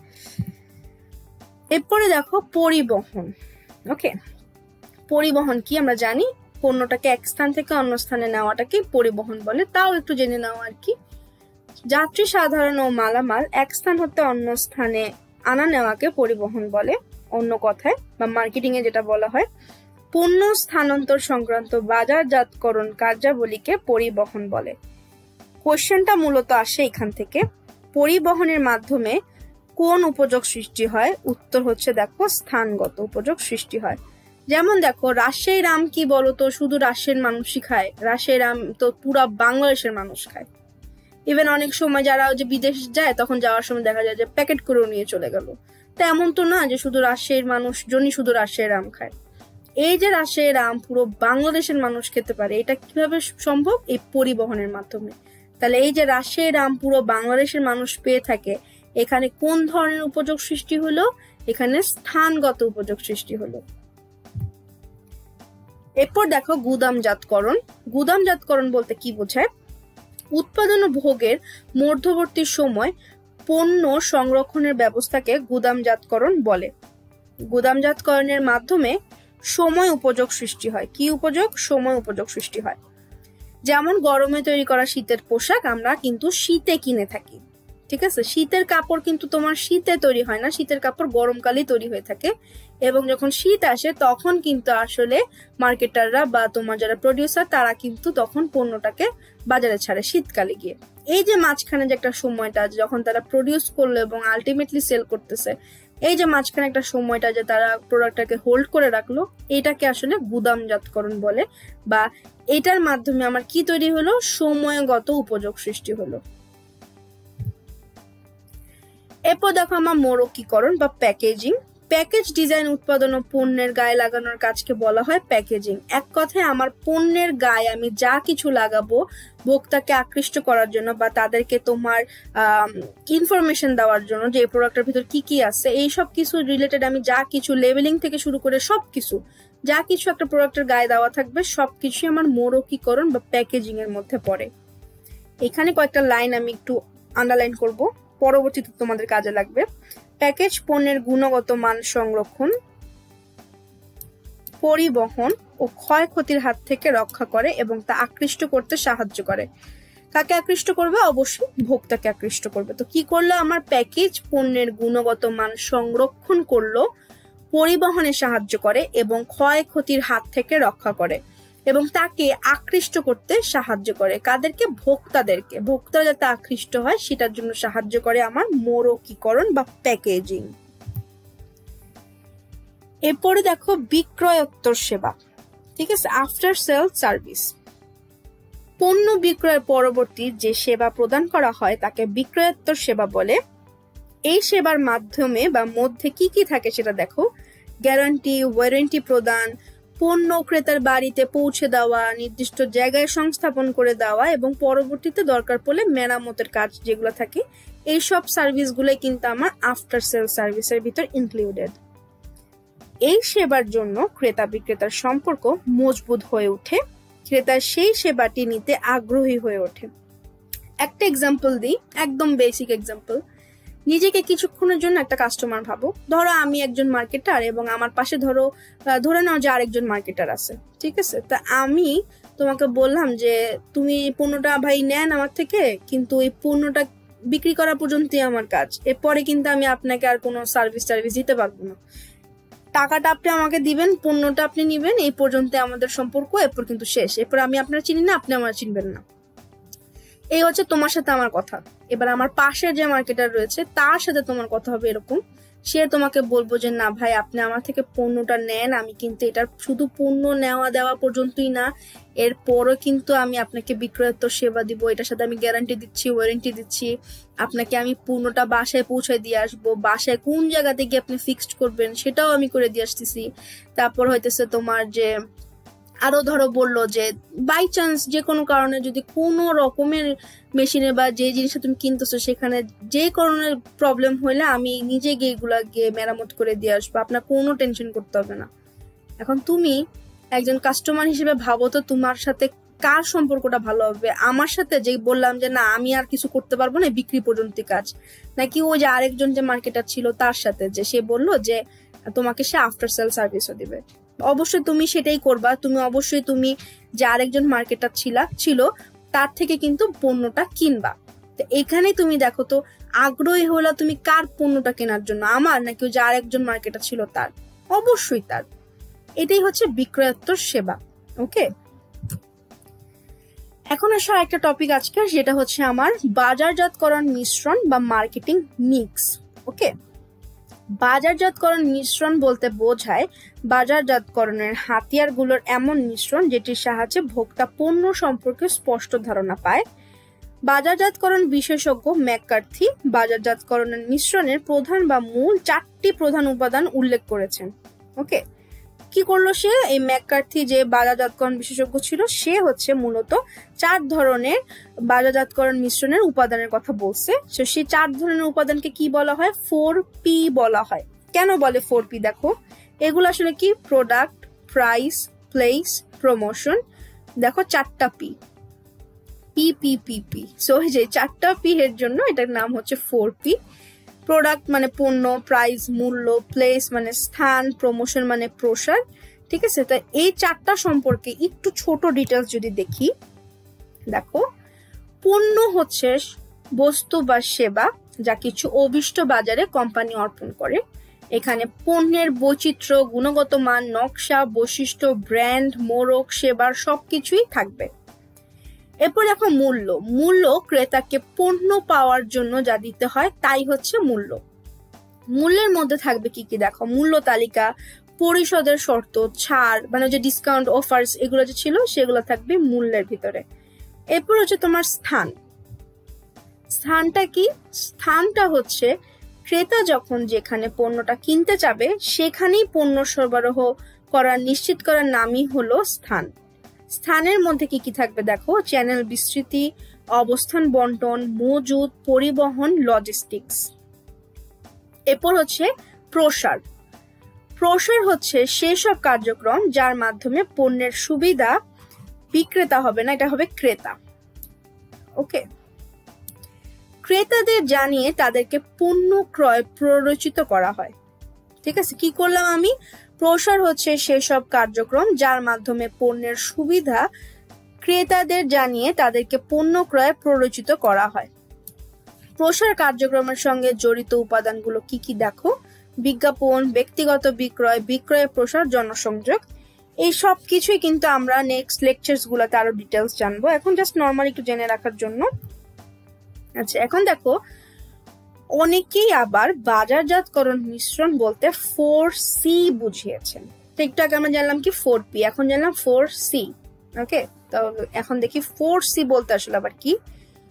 এরপরে দেখো পরিবহন। ওকে, পরিবহন কি আমরা জানি, পণ্যটাকে এক স্থান থেকে অন্য স্থানে নেওয়াটাকে পরিবহন বলে। তাও একটু জেনে নেওয়া আর কি। যাত্রী, সাধারণ ও মালামাল এক স্থান হতে অন্য স্থানে আনা নেওয়াকে পরিবহন বলে। অন্য কথায় বা মার্কেটিং এ যেটা বলা হয়, পণ্য স্থানান্তর সংক্রান্ত বাজারজাতকরণ কার্যাবলীকে পরিবহন বলে। কোশ্চেনটা মূলত আসে এখান থেকে, পরিবহনের মাধ্যমে কোন উপযোগ সৃষ্টি হয়? উত্তর হচ্ছে দেখো, স্থানগত উপযোগ সৃষ্টি হয়। যেমন দেখো, রাজশাহীর আম কি বলতো শুধু রাজশাহীর মানুষই খায়? রাজশাহীর আম তো পুরা বাংলাদেশের মানুষ খায়। ইভেন অনেক সময় যারা যে বিদেশ যায়, তখন যাওয়ার সময় দেখা যায় যে প্যাকেট করেও নিয়ে চলে গেল। তা এমন তো না যে শুধু রাজশাহীর মানুষজনই শুধু রাজশাহীর আম খায়। এই যে রাজশাহীর আম পুরো বাংলাদেশের মানুষ খেতে পারে, এটা কিভাবে সম্ভব? এই পরিবহনের মাধ্যমে। তাহলে এই যে রাজশাহীর আম পুরো বাংলাদেশের মানুষ পেয়ে থাকে, এখানে কোন ধরনের উপযোগ সৃষ্টি হলো? এখানে স্থানগত উপযোগ সৃষ্টি হলো। এরপর দেখো গুদামজাতকরণ। গুদামজাতকরণ বলতে কি বোঝায়? উৎপাদন ও ভোগের মধ্যবর্তী সময় পণ্য সংরক্ষণের ব্যবস্থাকে গুদামজাতকরণ বলে। গুদামজাতকরণের মাধ্যমে সময় উপযোগ সৃষ্টি হয়। কি উপযোগ? সময় উপযোগ সৃষ্টি হয়। যেমন গরমে তৈরি করা শীতের পোশাক আমরা কিন্তু শীতে কিনে থাকি, ঠিক আছে? শীতের কাপড় কিন্তু তোমার শীতে তৈরি হয় না, শীতের কাপড় গরমকালেই তৈরি হয়ে থাকে। এবং যখন শীত আসে তখন কিন্তু আসলে মার্কেটাররা বা তোমার যারা প্রডিউসার, তারা কিন্তু তখন পণ্যটাকে বাজারে ছাড়ে শীতকালে গিয়ে। এই যে মাঝখানে যে একটা সময়টা যখন তারা প্রডিউস করলো এবং আলটিমেটলি সেল করতেছে, এই যে মাঝখানে একটা সময়টা যে তারা প্রোডাক্টটাকে হোল্ড করে রাখলো, এটাকে আসলে গুদামজাতকরণ বলে। বা এটার মাধ্যমে আমার কি তৈরি হলো? সময়গত উপযোগ সৃষ্টি হলো। এরপর দেখো আমার মোড়কীকরণ বা প্যাকেজিং। প্যাকেজ ডিজাইন, উৎপাদন ও পণ্যের গায়ে লাগানোর কাজকে বলা হয় প্যাকেজিং। এক কথায় আমার পণ্যের গায়ে আমি যা কিছু লাগাবো ভোক্তাকে আকৃষ্ট করার জন্য বা তাদেরকে তোমার ইনফরমেশন দেওয়ার জন্য যে প্রোডাক্টের ভিতর কি কি আছে, এই সব কিছু রিলেটেড আমি যা কিছু লেবেলিং থেকে শুরু করে সবকিছু যা কিছু একটা প্রোডাক্টের গায়ে দেওয়া থাকবে সবকিছুই আমার মোড়কীকরণ বা প্যাকেজিং এর মধ্যে পড়ে। এখানে কয়েকটা লাইন আমি একটু আন্ডারলাইন করব, পরবর্তীতে তোমাদের কাজে লাগবে। প্যাকেজ পণ্যের গুণগত মান সংরক্ষণ, পরিবহন ও ক্ষয়ক্ষতির হাত থেকে রক্ষা করে এবং তা আকৃষ্ট করতে সাহায্য করে। কাকে আকৃষ্ট করবে? অবশ্যই ভোক্তাকে আকৃষ্ট করবে। তো কি করলো? আমার প্যাকেজ পণ্যের গুণগত মান সংরক্ষণ করলো, পরিবহনে সাহায্য করে এবং ক্ষয়ক্ষতির হাত থেকে রক্ষা করে এবং তাকে আকৃষ্ট করতে সাহায্য করে। কাদেরকে? ভোক্তাদেরকে। ভোক্তারা যাতে আকৃষ্ট হয় সেটার জন্য সাহায্য করে আমার মোড়কীকরণ বা প্যাকেজিং। এরপরে দেখো বিক্রয়োত্তর সেবা, ঠিক আছে? After sale service. পণ্য বিক্রয়ের পরবর্তী যে সেবা প্রদান করা হয় তাকে বিক্রয়োত্তর সেবা বলে। এই সেবার মাধ্যমে বা মধ্যে কি কি থাকে সেটা দেখো। গ্যারান্টি, ওয়ারেন্টি প্রদান, পণ্য ক্রেতার বাড়িতে পৌঁছে দেওয়া, নির্দিষ্ট জায়গায় সংস্থাপন করে দেওয়া এবং পরবর্তীতে দরকার পড়লে মেরামতের কাজ যেগুলো থাকে, এইসব সার্ভিসগুলোই কিন্তু আমার আফটার সেল সার্ভিসের ভিতর ইনক্লুডেড। এই সেবার জন্য ক্রেতা বিক্রেতার সম্পর্ক মজবুত হয়ে ওঠে, ক্রেতা সেই সেবাটি নিতে আগ্রহী হয়ে ওঠে। একটা এক্সাম্পল দিই, একদম বেসিক এক্সাম্পল। নিজেকে কিছুক্ষণের জন্য একটা কাস্টমার ভাবো। ধরো আমি একজন মার্কেটার এবং আমার পাশে ধরে নাও যে আরেকজন মার্কেটার আছে, ঠিক আছে? তা আমি তোমাকে বললাম যে তুমি পণ্যটা ভাই নেন আমার থেকে, কিন্তু এই পণ্যটা বিক্রি করা পর্যন্তই আমার কাজ, এরপরে কিন্তু আমি আপনাকে আর কোনো সার্ভিস দিতে পারবো না। টাকাটা আপনি আমাকে দিবেন, পণ্যটা আপনি নিবেন, এই পর্যন্ত আমাদের সম্পর্ক, এরপর কিন্তু শেষ। এরপর আমি আপনার চিনি না, আপনি আমার চিনবেন না। এই হচ্ছে তোমার সাথে আমার কথা। এবার আমার পাশের যে মার্কেটার রয়েছে তার সাথে তোমার কথা হবে এরকম, সে তোমাকে বলবো যে না ভাই আপনি আমার থেকে পণ্যটা নেন, আমি কিন্তু এটার শুধু পণ্য নেওয়া দেওয়া পর্যন্তই না, এরপরও কিন্তু আমি আপনাকে বিক্রয়োত্তর সেবা দিব, এটার সাথে আমি গ্যারান্টি দিচ্ছি, ওয়ারেন্টি দিচ্ছি, আপনাকে আমি পণ্যটা বাসায় পৌঁছে দিয়ে আসবো, বাসায় কোন জায়গাতে গিয়ে আপনি ফিক্সড করবেন সেটাও আমি করে দিয়ে আসতেছি। তারপর হইতেছে তোমার যে আরো ধরো বললো যে বাই চান্স যে কোনো কারণে যদি কোনো রকমের মেশিনে বা যে জিনিসটা তুমি কিনতেছো সেখানে যে কারণের প্রবলেম হইলে আমি নিজে গিয়ে এগুলা গিয়ে মেরামত করে দিয়ে আসবো, আপনার কোনো টেনশন করতে হবে না। এখন তুমি একজন কাস্টমার হিসেবে ভাবো তো তোমার সাথে কার সম্পর্কটা ভালো হবে? আমার সাথে যে বললাম যে না আমি আর কিছু করতে পারবো না, বিক্রি পর্যন্ত কাজ, নাকি ওই যে আরেকজন যে মার্কেটার ছিল তার সাথে যে সে বললো যে তোমাকে সে আফটার সেল সার্ভিসও দিবে? অবশ্যই তুমি সেটাই করবা। তুমি যে আরেকজন মার্কেটার ছিল তার থেকে কিন্তু পণ্যটা কিনবা। তো এখানে তুমি দেখো তো আগ্রহী হলো তুমি কার পণ্যটা কেনার জন্য, আমার নাকি ওই যে আরেকজন মার্কেটার ছিল তার? অবশ্যই তার। এটাই হচ্ছে বিক্রয়োত্তর সেবা। ওকে, এখন আসা একটা টপিক আজকে, যেটা হচ্ছে আমার বাজারজাতকরণ মিশ্রণ বা মার্কেটিং মিক্স। ওকে, বাজারজাতকরণ মিশ্রণ বলতে বোঝায় বাজারজাতকরণের হাতিয়ারগুলোর এমন মিশ্রণ যেটির সাহায্যে ভোক্তা পণ্য সম্পর্কে স্পষ্ট ধারণা পায়। বাজারজাতকরণ বিশেষজ্ঞ ম্যাককার্থি বাজারজাতকরণের মিশ্রণের প্রধান বা মূল 4টি প্রধান উপাদান উল্লেখ করেছেন। ওকে, কি করলো সে? এই ম্যাককার্থি যে বাজারজাতকরণ বিশেষজ্ঞ ছিল সে হচ্ছে মূলত 4 ধরনের বাজারজাতকরণ মিশ্রণের উপাদানের কথা বলছে। সেই 4 ধরনের উপাদানকে কি বলা হয়? 4P বলা হয়। কেন বলে 4P? দেখো এগুলো আসলে কি? Product, price, place, promotion. দেখো 4টা পি, PPPP। সো এই যে 4টা পি এর জন্য এটার নাম হচ্ছে 4P। প্রোডাক্ট মানে পণ্য, প্রাইস মূল্য, প্লেস মানে স্থান, প্রমোশন মানে প্রসার। ঠিক আছে, তো এই 4টা সম্পর্কে একটু ছোট ডিটেলস যদি দেখি, দেখো পণ্য হচ্ছে বস্তু বা সেবা যা কিছু অভিষ্ট বাজারে কোম্পানি অর্পণ করে। এখানে পণ্যের বৈচিত্র্য, গুণগত মান, নকশা, বৈশিষ্ট্য, ব্র্যান্ড, মোড়ক, সেবার সবকিছুই থাকবে। এরপর দেখো মূল্য। মূল্য ক্রেতাকে পণ্য পাওয়ার জন্য যা দিতে হয় তাই হচ্ছে মূল্য। মূল্যের মধ্যে থাকবে কি কি? দেখো মূল্য তালিকা, পরিশোধের শর্ত, ছাড় মানে যে ডিসকাউন্ট, অফার্স এগুলো যে ছিল সেগুলো থাকবে মূল্যের ভিতরে। এরপর হচ্ছে তোমার স্থান। স্থানটা কি? স্থানটা হচ্ছে ক্রেতা যখন যেখানে পণ্যটা কিনতে যাবে সেখানেই পণ্য সরবরাহ করার নিশ্চিত করার নামই হলো স্থান। স্থানের মধ্যে কি কি থাকবে? দেখো চ্যানেল বিস্তৃতি, অবস্থান বন্টন, মজুদ, পরিবহন, লজিস্টিক্স। এরপর হচ্ছে প্রসার। প্রসার হচ্ছে সেসব কার্যক্রম যার মাধ্যমে পণ্যের সুবিধা বিক্রেতা হবে না, এটা হবে ক্রেতা। ওকে, ক্রেতাদের জানিয়ে তাদেরকে পণ্য ক্রয় প্ররোচিত করা হয়। ঠিক আছে, কি করলাম আমি? প্রসার হচ্ছে সেসব কার্যক্রম যার মাধ্যমে পণ্যের সুবিধা ক্রেতাদের জানিয়ে তাদেরকে পণ্য ক্রয় প্ররোচিত করা হয়। প্রসার কার্যক্রমের সঙ্গে জড়িত উপাদানগুলো কি কি? দেখো বিজ্ঞাপন, ব্যক্তিগত বিক্রয়, বিক্রয় প্রসার, জনসংযোগ। এই সব কিছুই কিন্তু আমরা নেক্সট লেকচার্স গুলোতে আরো ডিটেলস জানবো। এখন জাস্ট নর্মালি একটু জেনে রাখার জন্য। আচ্ছা, এখন দেখো অনেকেই আবার বাজারজাতকরণ মিশ্রণ বলতে 4C বুঝিয়েছেন। তো একটু আগে আমরা জানলাম কি 4P, এখন জানলাম 4C। ওকে, তো এখন দেখি 4C বলতে আসলে আবার কি।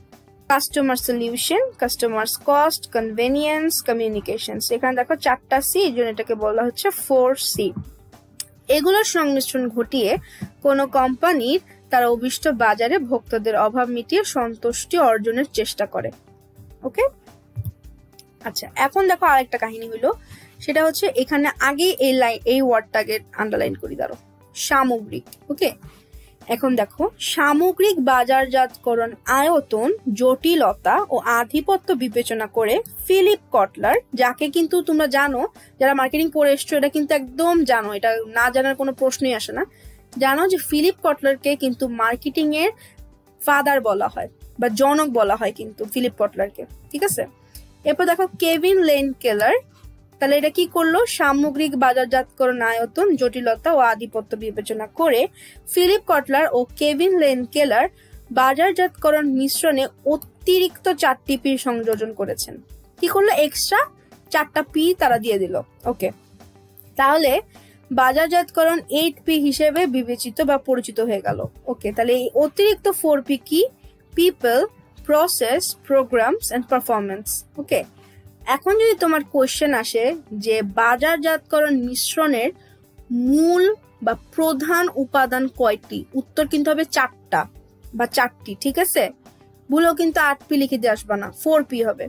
Customer solution, customers cost, convenience, communications. এখানে দেখো 4টা সি, এই জন্য এটাকে বলা হচ্ছে 4C। এগুলোর সংমিশ্রণ ঘটিয়ে কোনো কোম্পানির তার অভিষ্ট বাজারে ভোক্তাদের অভাব মিটিয়ে সন্তুষ্টি অর্জনের চেষ্টা করে। ওকে, আচ্ছা এখন দেখো আরেকটা কাহিনী হলো, সেটা হচ্ছে এখানে আগে এই ওয়ার্ডটাকে আন্ডারলাইন করি, দাঁড়ো, সামগ্রিক। ওকে, এখন দেখো সামগ্রিক বাজারজাতকরণ আয়তন, জটিলতা ও আধিপত্য বিবেচনা করে ফিলিপ কটলার, যাকে কিন্তু তোমরা জানো যারা মার্কেটিং পড়ে এসছো, এটা কিন্তু একদম জানো, এটা না জানার কোনো প্রশ্নই আসে না, জানো যে ফিলিপ কটলারকে কিন্তু মার্কেটিং এর ফাদার বলা হয় বা জনক বলা হয় কিন্তু ফিলিপ কটলারকে, ঠিক আছে। এরপর দেখো কেভিন লেন কেলার, তাহলে এটা কি করলো, সামগ্রিক বাজারজাতকরণ আয়তন, জটিলতা ও আধিপত্য বিবেচনা করে ফিলিপ কটলার ও কেভিন লেন কেলার বাজারজাতকরণ মিশ্রণে অতিরিক্ত 4টি পি সংযোজন করেছেন। কি করলো, এক্সট্রা 4টা পি তারা দিয়ে দিল। ওকে, তাহলে বাজারজাতকরণ 8P হিসেবে বিবেচিত বা পরিচিত হয়ে গেল। ওকে, তাহলে এই অতিরিক্ত 4P কি, people, process, programs and performance. Okay, এখন যদি তোমার কোয়েশ্চেন আসে যে বাজারজাতকরণ মিশ্রণের মূল বা প্রধান উপাদান কয়টি, উত্তর কিন্তু হবে 4টা বা 4টি, ঠিক আছে। ভুলেও কিন্তু 8P লিখে দিয়ে আসবা না, 4P হবে।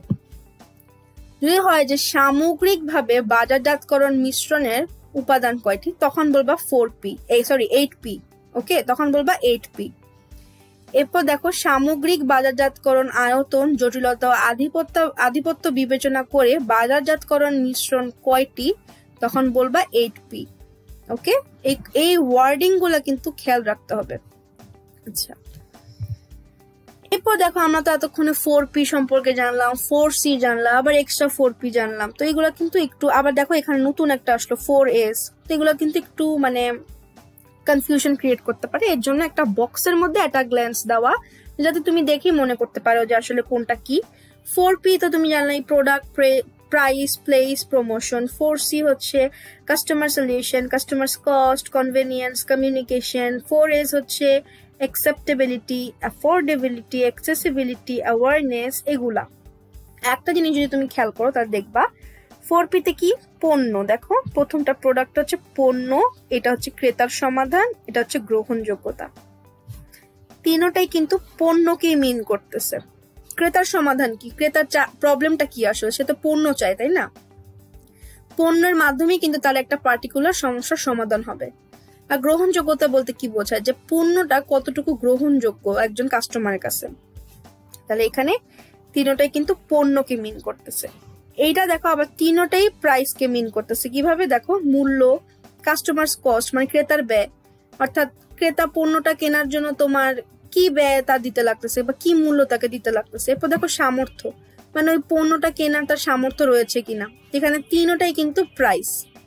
যদি হয় যে সামগ্রিকভাবে বাজারজাতকরণ মিশ্রণের উপাদান কয়টি, তখন বলবা 8P। ওকে, তখন বলবা 8P। এরপর দেখো সামগ্রিক বাজারজাতকরণ আয়তন, জটিলতা ও আধিপত্য বিবেচনা করে বাজারজাতকরণ মিশ্রণ কয়টি, তখন বলবা 8P। ওকে, এই ওয়ার্ডিং গুলা কিন্তু খেয়াল রাখতে হবে। আচ্ছা, এরপর দেখো আমরা তো এতক্ষণে 4P সম্পর্কে জানলাম, 4C জানলাম, আবার এক্সট্রা 4P জানলাম। তো এগুলা কিন্তু একটু, আবার দেখো এখানে নতুন একটা আসলো 4S, তো এগুলা কিন্তু একটু মানে কনফিউশন ক্রিয়েট করতে পারে। এর জন্য একটা বক্সের মধ্যে একটা গ্ল্যান্স দেওয়া, যাতে তুমি দেখি মনে করতে পারো যে আসলে কোনটা কি। 4P তো তুমি জানলাই, product, price, place, promotion. 4C হচ্ছে customer solution, customers cost, convenience, communication. 4S হচ্ছে অ্যাকসেপ্টেবিলিটি, অ্যাফোর্ডেবিলিটি, অ্যাক্সেসিবিলিটি, অ্যাওয়ারনেস। এগুলা একটা জিনিস যদি তুমি খেয়াল করো তাহলে দেখবা 4P তে কি, পণ্য। দেখো প্রথমটা প্রোডাক্ট হচ্ছে পণ্য, এটা হচ্ছে ক্রেতার সমাধান, এটা হচ্ছে গ্রহণযোগ্যতা। তিনটাই কিন্তু পণ্যকেই মিন করতেছে। ক্রেতার সমাধান কি, ক্রেতার প্রবলেমটা কি, আসলে সে তো পণ্য চায়, তাই না। পণ্যের মাধ্যমে কিন্তু তার একটা পার্টিকুলার সমস্যার সমাধান হবে। আর গ্রহণযোগ্যতা বলতে কি বোঝায়, যে পণ্যটা কতটুকু গ্রহণযোগ্য একজন কাস্টমারের কাছে। তাহলে এখানে তিনটাই কিন্তু পণ্যকে মিন করতেছে। এইটা দেখো আবার তিনটাই প্রাইসকে মিন করতেছে। কিভাবে, দেখো মূল্য, কাস্টমার্স কস্ট মানে ক্রেতার ব্যয়, অর্থাৎ ক্রেতা পণ্যটা কেনার জন্য তোমার কি ব্যয় তা দিতে লাগতেছে বা কি মূল্য তাকে দিতে লাগতেছে। এরপর দেখো সামর্থ্য, মানে ওই পণ্যটা কেনার তার সামর্থ্য রয়েছে কিনা। এখানে তিনটাই কিন্তু প্রাইস।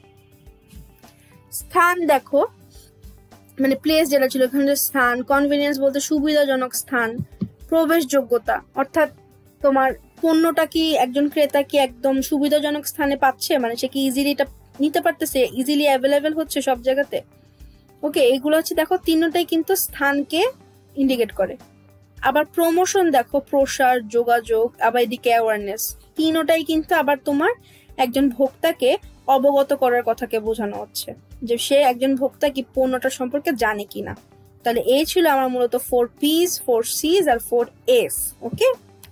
স্থান দেখো, মানে প্লেস যেটা ছিল এখানে স্থান। কনভেনিয়েন্স বলতে সুবিধাজনক স্থান। প্রবেশযোগ্যতা, অর্থাৎ তোমার পণ্যটা কি একজন ক্রেতা কি একদম সুবিধাজনক স্থানে পাচ্ছে, মানে সে কি ইজিলি এটা নিতে পারতেছে, ইজিলি অ্যাভেলেবেল হচ্ছে সব জায়গাতে। ওকে, এগুলো হচ্ছে দেখো তিনটাই কিন্তু স্থানকে ইন্ডিকেট করে। আবার প্রমোশন দেখো, প্রসার, যোগাযোগ, আবার এদিকে অ্যাওয়ারনেস। তিনটাই কিন্তু আবার তোমার একজন ভোক্তাকে অবগত করার কথাকে বোঝানো হচ্ছে, যে সে একজন ভোক্তা কি পণ্যটা সম্পর্কে জানে কিনা। তাহলে এই ছিল আমার মূলত 4Ps, 4Cs আর 4S। ওকে,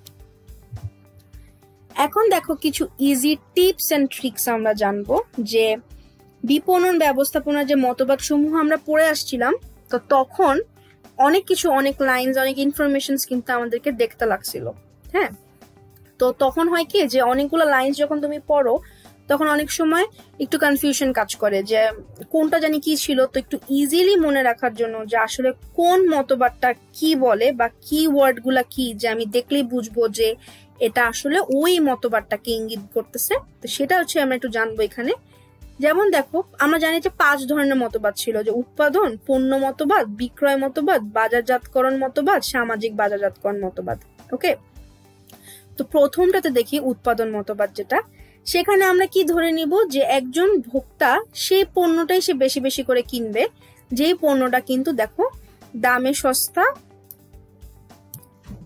এখন দেখো কিছু ইজি টিপস এন্ড ট্রিক্স আমরা জানবো, যে বিপণন ব্যবস্থাপনার যে মতবাদ সমূহ আমরা পড়ে আসছিলাম, তো তখন অনেক কিছু, অনেক লাইনস, অনেক ইনফরমেশন কিন্তু আমাদেরকে দেখতে লাগছিল। হ্যাঁ, তো তখন হয় কি, যে অনেকগুলো লাইনস যখন তুমি পড়ো তখন অনেক সময় একটু কনফিউশন কাজ করে, যে কোনটা জানি কি ছিল। তো একটু ইজিলি মনে রাখার জন্য যে আসলে কোন মতবাদটা কি বলে বা কি ওয়ার্ড গুলা কি, যে আমি দেখলেই বুঝবো যে এটা আসলে ওই মতবাদটাকে ইঙ্গিত করতেছে, তো সেটা হচ্ছে আমরা একটু জানবো এখানে। যেমন দেখো, আমরা জানি যে 5 ধরনের মতবাদ ছিল, যে উৎপাদন, পণ্য মতবাদ, বিক্রয় মতবাদ, বাজারজাতকরণ মতবাদ, সামাজিক বাজারজাতকরণ মতবাদ। ওকে, তো প্রথমটাতে দেখি উৎপাদন মতবাদ, যেটা সেখানে আমরা কি ধরে নিব, যে একজন ভোক্তা সেই পণ্যটাই সে বেশি বেশি করে কিনবে, যেই পণ্যটা কিন্তু দেখো দামে সস্তা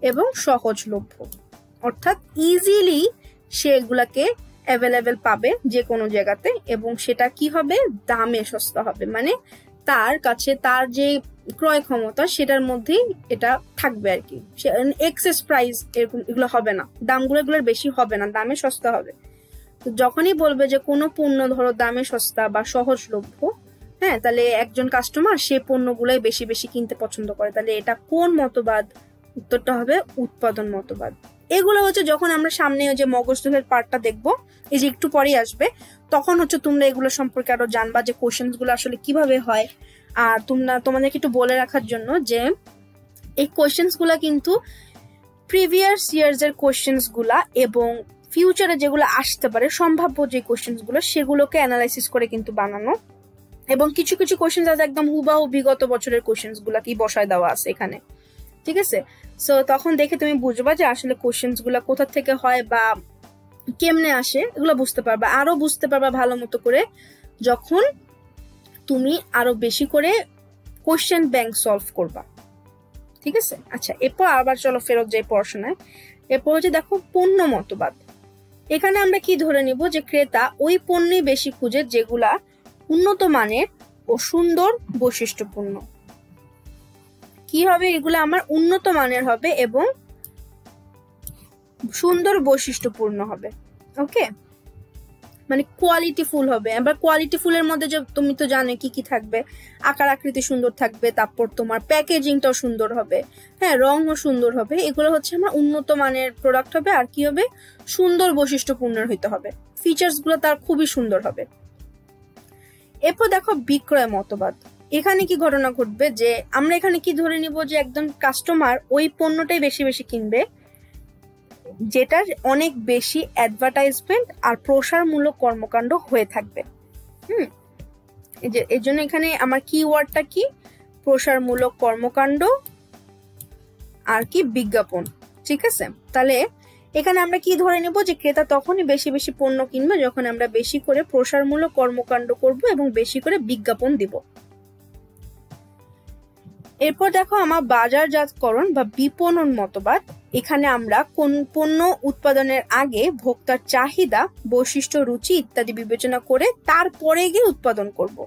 এবং সহজলভ্য, অর্থাৎ ইজিলি সে এগুলাকে অ্যাভেলেবেল পাবে যে কোনো জায়গাতে, এবং সেটা কি হবে, দামে সস্তা হবে। মানে তার কাছে তার যে ক্রয় ক্ষমতা সেটার মধ্যেই এটা থাকবে আর কি, এক্সেস প্রাইস এরকম এগুলো হবে না, দামগুলো এগুলোর বেশি হবে না, দামে সস্তা হবে। তো যখনই বলবে যে কোনো পণ্য ধরো দামে সস্তা বা সহজলভ্য, হ্যাঁ, তাহলে একজন কাস্টমার সে পণ্যগুলোই বেশি বেশি কিনতে পছন্দ করে। তাহলে এটা কোন মতবাদ? উত্তরটা হবে উৎপাদন মতবাদ। এগুলো হচ্ছে যখন আমরা সামনে ওই যে মগজধুলের পার্টটা দেখবো, এই যে একটু পরেই আসবে, তখন হচ্ছে তোমরা এগুলো সম্পর্কে আরো জানবা যে কোশ্চেন্স গুলো আসলে কিভাবে হয়। আর তোমাদেরকে একটু বলে রাখার জন্য যে এই কোশ্চেন্স গুলা কিন্তু প্রিভিয়াস ইয়ার্স এর কোশ্চেন্স গুলা এবং ফিউচারে যেগুলো আসতে পারে সম্ভাব্য যে কোশ্চেন্স গুলো সেগুলোকে অ্যানালাইসিস করে কিন্তু বানানো, এবং কিছু কিছু কোশ্চেন আছে একদম হুবাহু বিগত বছরের কোশ্চেন্স গুলা কি বসায় দেওয়া আছে এখানে, ঠিক আছে। সো তখন দেখে তুমি বুঝবা যে আসলে কোশ্চেন্স গুলা কোথা থেকে হয় বা কেমনে আসে, এগুলো বুঝতে পারবা, আরো বুঝতে পারবা ভালো মতো করে যখন তুমি আরো বেশি করে কোশ্চেন ব্যাংক সলভ করবা, ঠিক আছে। আচ্ছা, এরপর আবার চলো ফেরত যাই পড়াশোনায়। এরপর হচ্ছে দেখো পণ্য মতবাদ। এখানে আমরা কি ধরে নিব যে ক্রেতা ওই পণ্যই বেশি খুঁজে যেগুলা উন্নত মানের ও সুন্দর বৈশিষ্ট্যপূর্ণ। কি হবে, এগুলো আমার উন্নত মানের হবে এবং সুন্দর বৈশিষ্ট্যপূর্ণ হবে। ওকে, মানে কোয়ালিটি ফুল হবে। আবার কোয়ালিটি ফুলের মধ্যে যে তুমি তো জানো কি কি থাকবে, আকার আকৃতি সুন্দর থাকবে, তারপর তোমার প্যাকেজিংটাও সুন্দর হবে, হ্যাঁ, রঙও সুন্দর হবে। এগুলো হচ্ছে আমার উন্নত মানের প্রোডাক্ট হবে। আর কি হবে, সুন্দর বৈশিষ্ট্যপূর্ণ হইতে হবে, ফিচার্স গুলো তার খুবই সুন্দর হবে। এরপর দেখো বিক্রয় মতবাদ। এখানে কি ঘটনা ঘটবে যে আমরা এখানে কি ধরে নিব যে একদম কাস্টমার ওই পণ্যটাই বেশি বেশি কিনবে যেটার অনেক বেশি অ্যাডভার্টাইজমেন্ট আর প্রসারমূলক কর্মকাণ্ড হয়ে থাকবে। এই জন্য এখানে আমার কিওয়ার্ডটা কি, প্রসারমূলক কর্মকাণ্ড আর কি বিজ্ঞাপন, ঠিক আছে। তাহলে এখানে আমরা কি ধরে নেব যে ক্রেতা তখনই বেশি বেশি পণ্য কিনবে যখন আমরা বেশি করে প্রসারমূলক কর্মকাণ্ড করব এবং বেশি করে বিজ্ঞাপন দিব। এরপর দেখো আমার বাজারজাতকরণ বা বিপণন মতবাদ। এখানে আমরা কোন পণ্য উৎপাদনের আগে ভোক্তার চাহিদা, বৈশিষ্ট্য, রুচি ইত্যাদি বিবেচনা করে তারপরে গিয়ে উৎপাদন করব।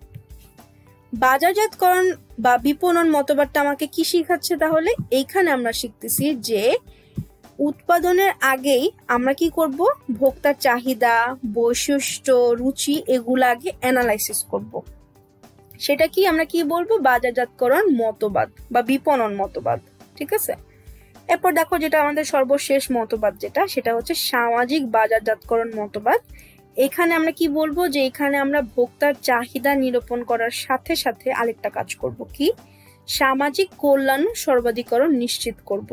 বাজারজাতকরণ বা বিপণন মতবাদটা আমাকে কি শিখাচ্ছে? তাহলে এইখানে আমরা শিখতেছি যে উৎপাদনের আগেই আমরা কি করব, ভোক্তার চাহিদা, বৈশিষ্ট্য, রুচি এগুলো আগে অ্যানালাইসিস করব। সেটা কি আমরা কি বলবো, বাজারজাতকরণ মতবাদ বা বিপণন মতবাদ, ঠিক আছে। এরপর দেখো যেটা আমাদের সর্বশেষ মতবাদ যেটা, সেটা হচ্ছে সামাজিক বাজারজাতকরণ মতবাদ। এখানে আমরা কি বলবো যে এখানে আমরা ভোক্তার চাহিদা নিরূপণ করার সাথে সাথে আরেকটা কাজ করব, কি, সামাজিক কল্যাণ সর্বাধিকরণ নিশ্চিত করব।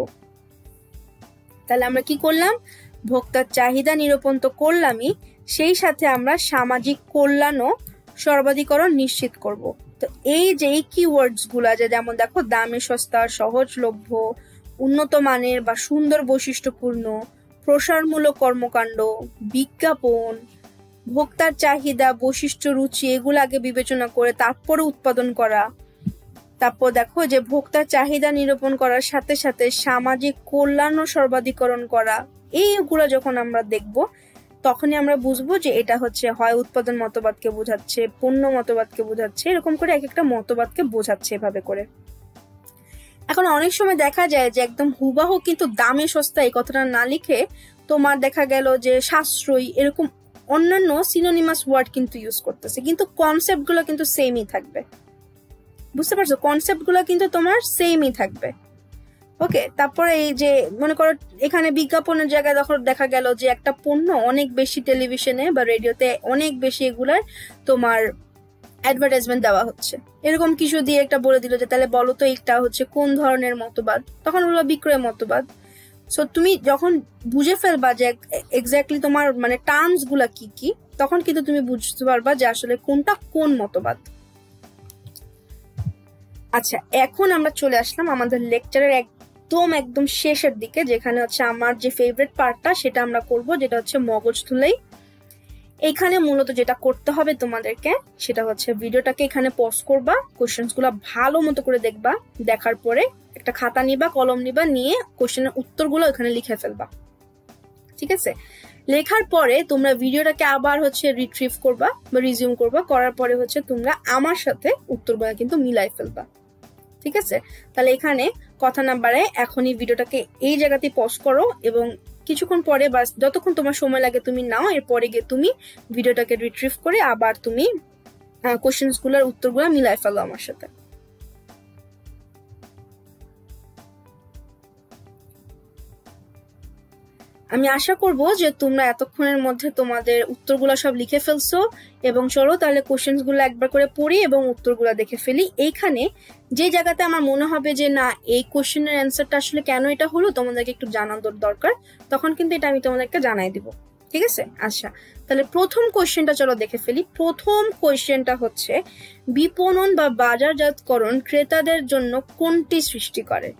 তাহলে আমরা কি করলাম, ভোক্তার চাহিদা নিরূপণ তো করলামই, সেই সাথে আমরা সামাজিক কল্যাণও সর্বাধিকরণ নিশ্চিত করব। তো এই যে এই কিওয়ার্ডস গুলা, যেমন দেখো দামে সস্তা, সহজলভ্য, উন্নত মানের বা সুন্দর বৈশিষ্ট্যপূর্ণ, প্রসারমূলক কর্মকাণ্ড, বিজ্ঞাপন, ভোক্তার চাহিদা, বৈশিষ্ট্য, রুচি এগুলো আগে বিবেচনা করে তারপরে উৎপাদন করা। তারপর দেখো যে ভোক্তার চাহিদা নিরূপণ করার সাথে সাথে সামাজিক কল্যাণ ও সর্বাধিকরণ করা, এইগুলো যখন আমরা দেখব তখনই আমরা বুঝবো যে এটা হচ্ছে হয় উৎপাদন মতবাদকে বোঝাচ্ছে, পণ্য মতবাদকে বোঝাচ্ছে, এরকম করে এক একটা মতবাদকে বোঝাচ্ছে এভাবে করে। এখন অনেক সময় দেখা যায় যে একদম হুবাহু কিন্তু দামে সস্তা এই কথাটা না লিখে তোমার দেখা গেল যে সাশ্রয়ী এরকম অন্যান্য সিনোনিমাস ওয়ার্ড কিন্তু ইউজ করতেছে, কিন্তু কনসেপ্ট গুলো কিন্তু সেমই থাকবে। বুঝতে পারছো, কনসেপ্ট গুলো কিন্তু তোমার সেমই থাকবে। ওকে, তারপরে এই যে মনে করো এখানে বিজ্ঞাপনের জায়গায় দেখা গেল যে একটা পণ্য অনেক বেশি টেলিভিশনে বা রেডিওতে অনেক বেশি এগুলার তোমার অ্যাডভার্টাইজমেন্ট দেওয়া হচ্ছে, এরকম কিছু দিয়ে একটা বলে দিল যে তাহলে বলো তো এটা হচ্ছে কোন ধরনের মতবাদ, তখন বলবো বিক্রয় মতবাদ। সো তুমি যখন বুঝে ফেলবা যে এক্স্যাক্টলি তোমার মানে টার্মস গুলা কি কি, তখন কিন্তু তুমি বুঝতে পারবা যে আসলে কোনটা কোন মতবাদ। আচ্ছা, এখন আমরা চলে আসলাম আমাদের লেকচারের একদম শেষের দিকে, যেখানে হচ্ছে আমার যে ফেভারিট পার্টটা সেটা আমরা করব, যেটা হচ্ছে মগজ ধুলাই। এখানে মূলত যেটা করতে হবে তোমাদেরকে সেটা হচ্ছে ভিডিওটাকে এখানে পজ করবা, কোশ্চেন্স গুলা ভালো মতো করে দেখবা, দেখার পরে একটা খাতা নিবা, কলম নিবা, নিয়ে কোশ্চেনের উত্তরগুলো এখানে লিখে ফেলবা। ঠিক আছে, লেখার পরে তোমরা ভিডিওটাকে আবার হচ্ছে রিট্রিভ করবা বা রিজিউম করবা, করার পরে হচ্ছে তোমরা আমার সাথে উত্তরগুলো কিন্তু মিলাই ফেলবা। ঠিক আছে, তাহলে এখানে কথা না বাড়ায় এখনই ভিডিওটাকে এই জায়গাতেই পজ করো এবং কিছুক্ষণ পরে বা যতক্ষণ তোমার সময় লাগে তুমি নাও, এরপরে গিয়ে তুমি ভিডিওটাকে রিট্রিভ করে আবার তুমি কোশ্চেন্স গুলোর উত্তরগুলো মিলাই ফেলো আমার সাথে। আমি আশা করব যে তোমরা এতক্ষণের মধ্যে তোমাদের উত্তরগুলো সব লিখে ফেলছো, এবং চলো তাহলে কোশ্চেন্স গুলো একবার করে পড়ি এবং উত্তরগুলো দেখে ফেলি। এইখানে যে জায়গাতে আমার মনে হবে যে না এই কোশ্চেনের অ্যান্সারটা আসলে কেন এটা হলো তোমাদেরকে একটু জানানোর দরকার, তখন কিন্তু এটা আমি তোমাদেরকে জানাই দিব। ঠিক আছে, আচ্ছা তাহলে প্রথম কোশ্চেনটা চলো দেখে ফেলি। প্রথম কোশ্চেনটা হচ্ছে বিপণন বা বাজারজাতকরণ ক্রেতাদের জন্য কোনটি সৃষ্টি করে?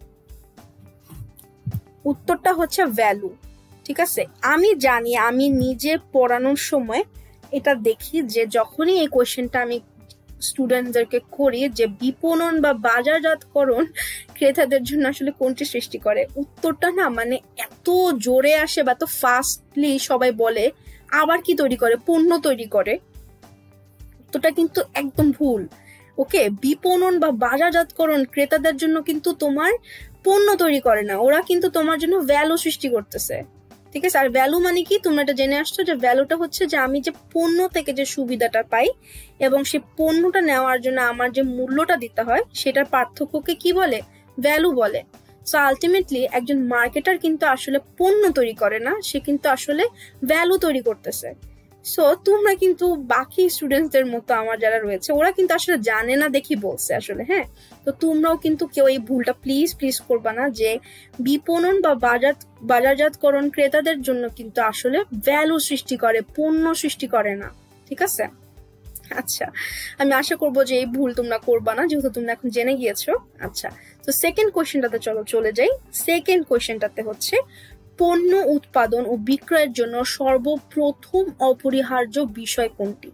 উত্তরটা হচ্ছে ভ্যালু। ঠিক আছে, আমি জানি, আমি নিজে পড়ানোর সময় এটা দেখি যে যখনই এই কোশ্চেনটা আমি স্টুডেন্টদেরকে করি যে বিপণন বা বাজারজাতকরণ ক্রেতাদের জন্য আসলে কোনটি সৃষ্টি করে, উত্তরটা না মানে এত জোরে আসে বা এত ফাস্টলি সবাই বলে আবার কি তৈরি করে, পণ্য তৈরি করে। উত্তরটা কিন্তু একদম ভুল। ওকে, বিপণন বা বাজারজাতকরণ ক্রেতাদের জন্য কিন্তু তোমার পণ্য তৈরি করে না, ওরা কিন্তু তোমার জন্য ভ্যালু সৃষ্টি করতেছে। ঠিক আছে, আর ভ্যালু মানে কি তোমরা এটা জেনে আসছো যে ভ্যালুটা হচ্ছে যে আমি যে পণ্য থেকে যে সুবিধাটা পাই এবং সেই পণ্যটা নেওয়ার জন্য আমার যে মূল্যটা দিতে হয় সেটার পার্থক্যকে কি বলে, ভ্যালু বলে। সো আলটিমেটলি একজন মার্কেটার কিন্তু আসলে পণ্য তৈরি করে না, সে কিন্তু আসলে ভ্যালু তৈরি করতেছে। সো তোমরা কিন্তু বাকি স্টুডেন্টদের মতো আমার যারা রয়েছে ওরা কিন্তু আসলে জানে না দেখি বলছে আসলে। হ্যাঁ, তো তোমরাও কিন্তু কেউ এই ভুলটা প্লিজ প্লিজ করবা না যে বিপণন বা বাজারজাতকরণ ক্রেতাদের জন্য কিন্তু আসলে ভ্যালু সৃষ্টি করে, পণ্য সৃষ্টি করে না। ঠিক আছে, আচ্ছা আমি আশা করবো যে এই ভুল তোমরা করবা না যেহেতু তোমরা এখন জেনে গিয়েছো। আচ্ছা, তো সেকেন্ড কোয়েশ্চেনটাতে চলে যাই। সেকেন্ড কোয়েশ্চেনটাতে হচ্ছে পণ্য উৎপাদন ও বিক্রয়ের জন্য সর্বপ্রথম অপরিহার্য বিষয় কোনটি?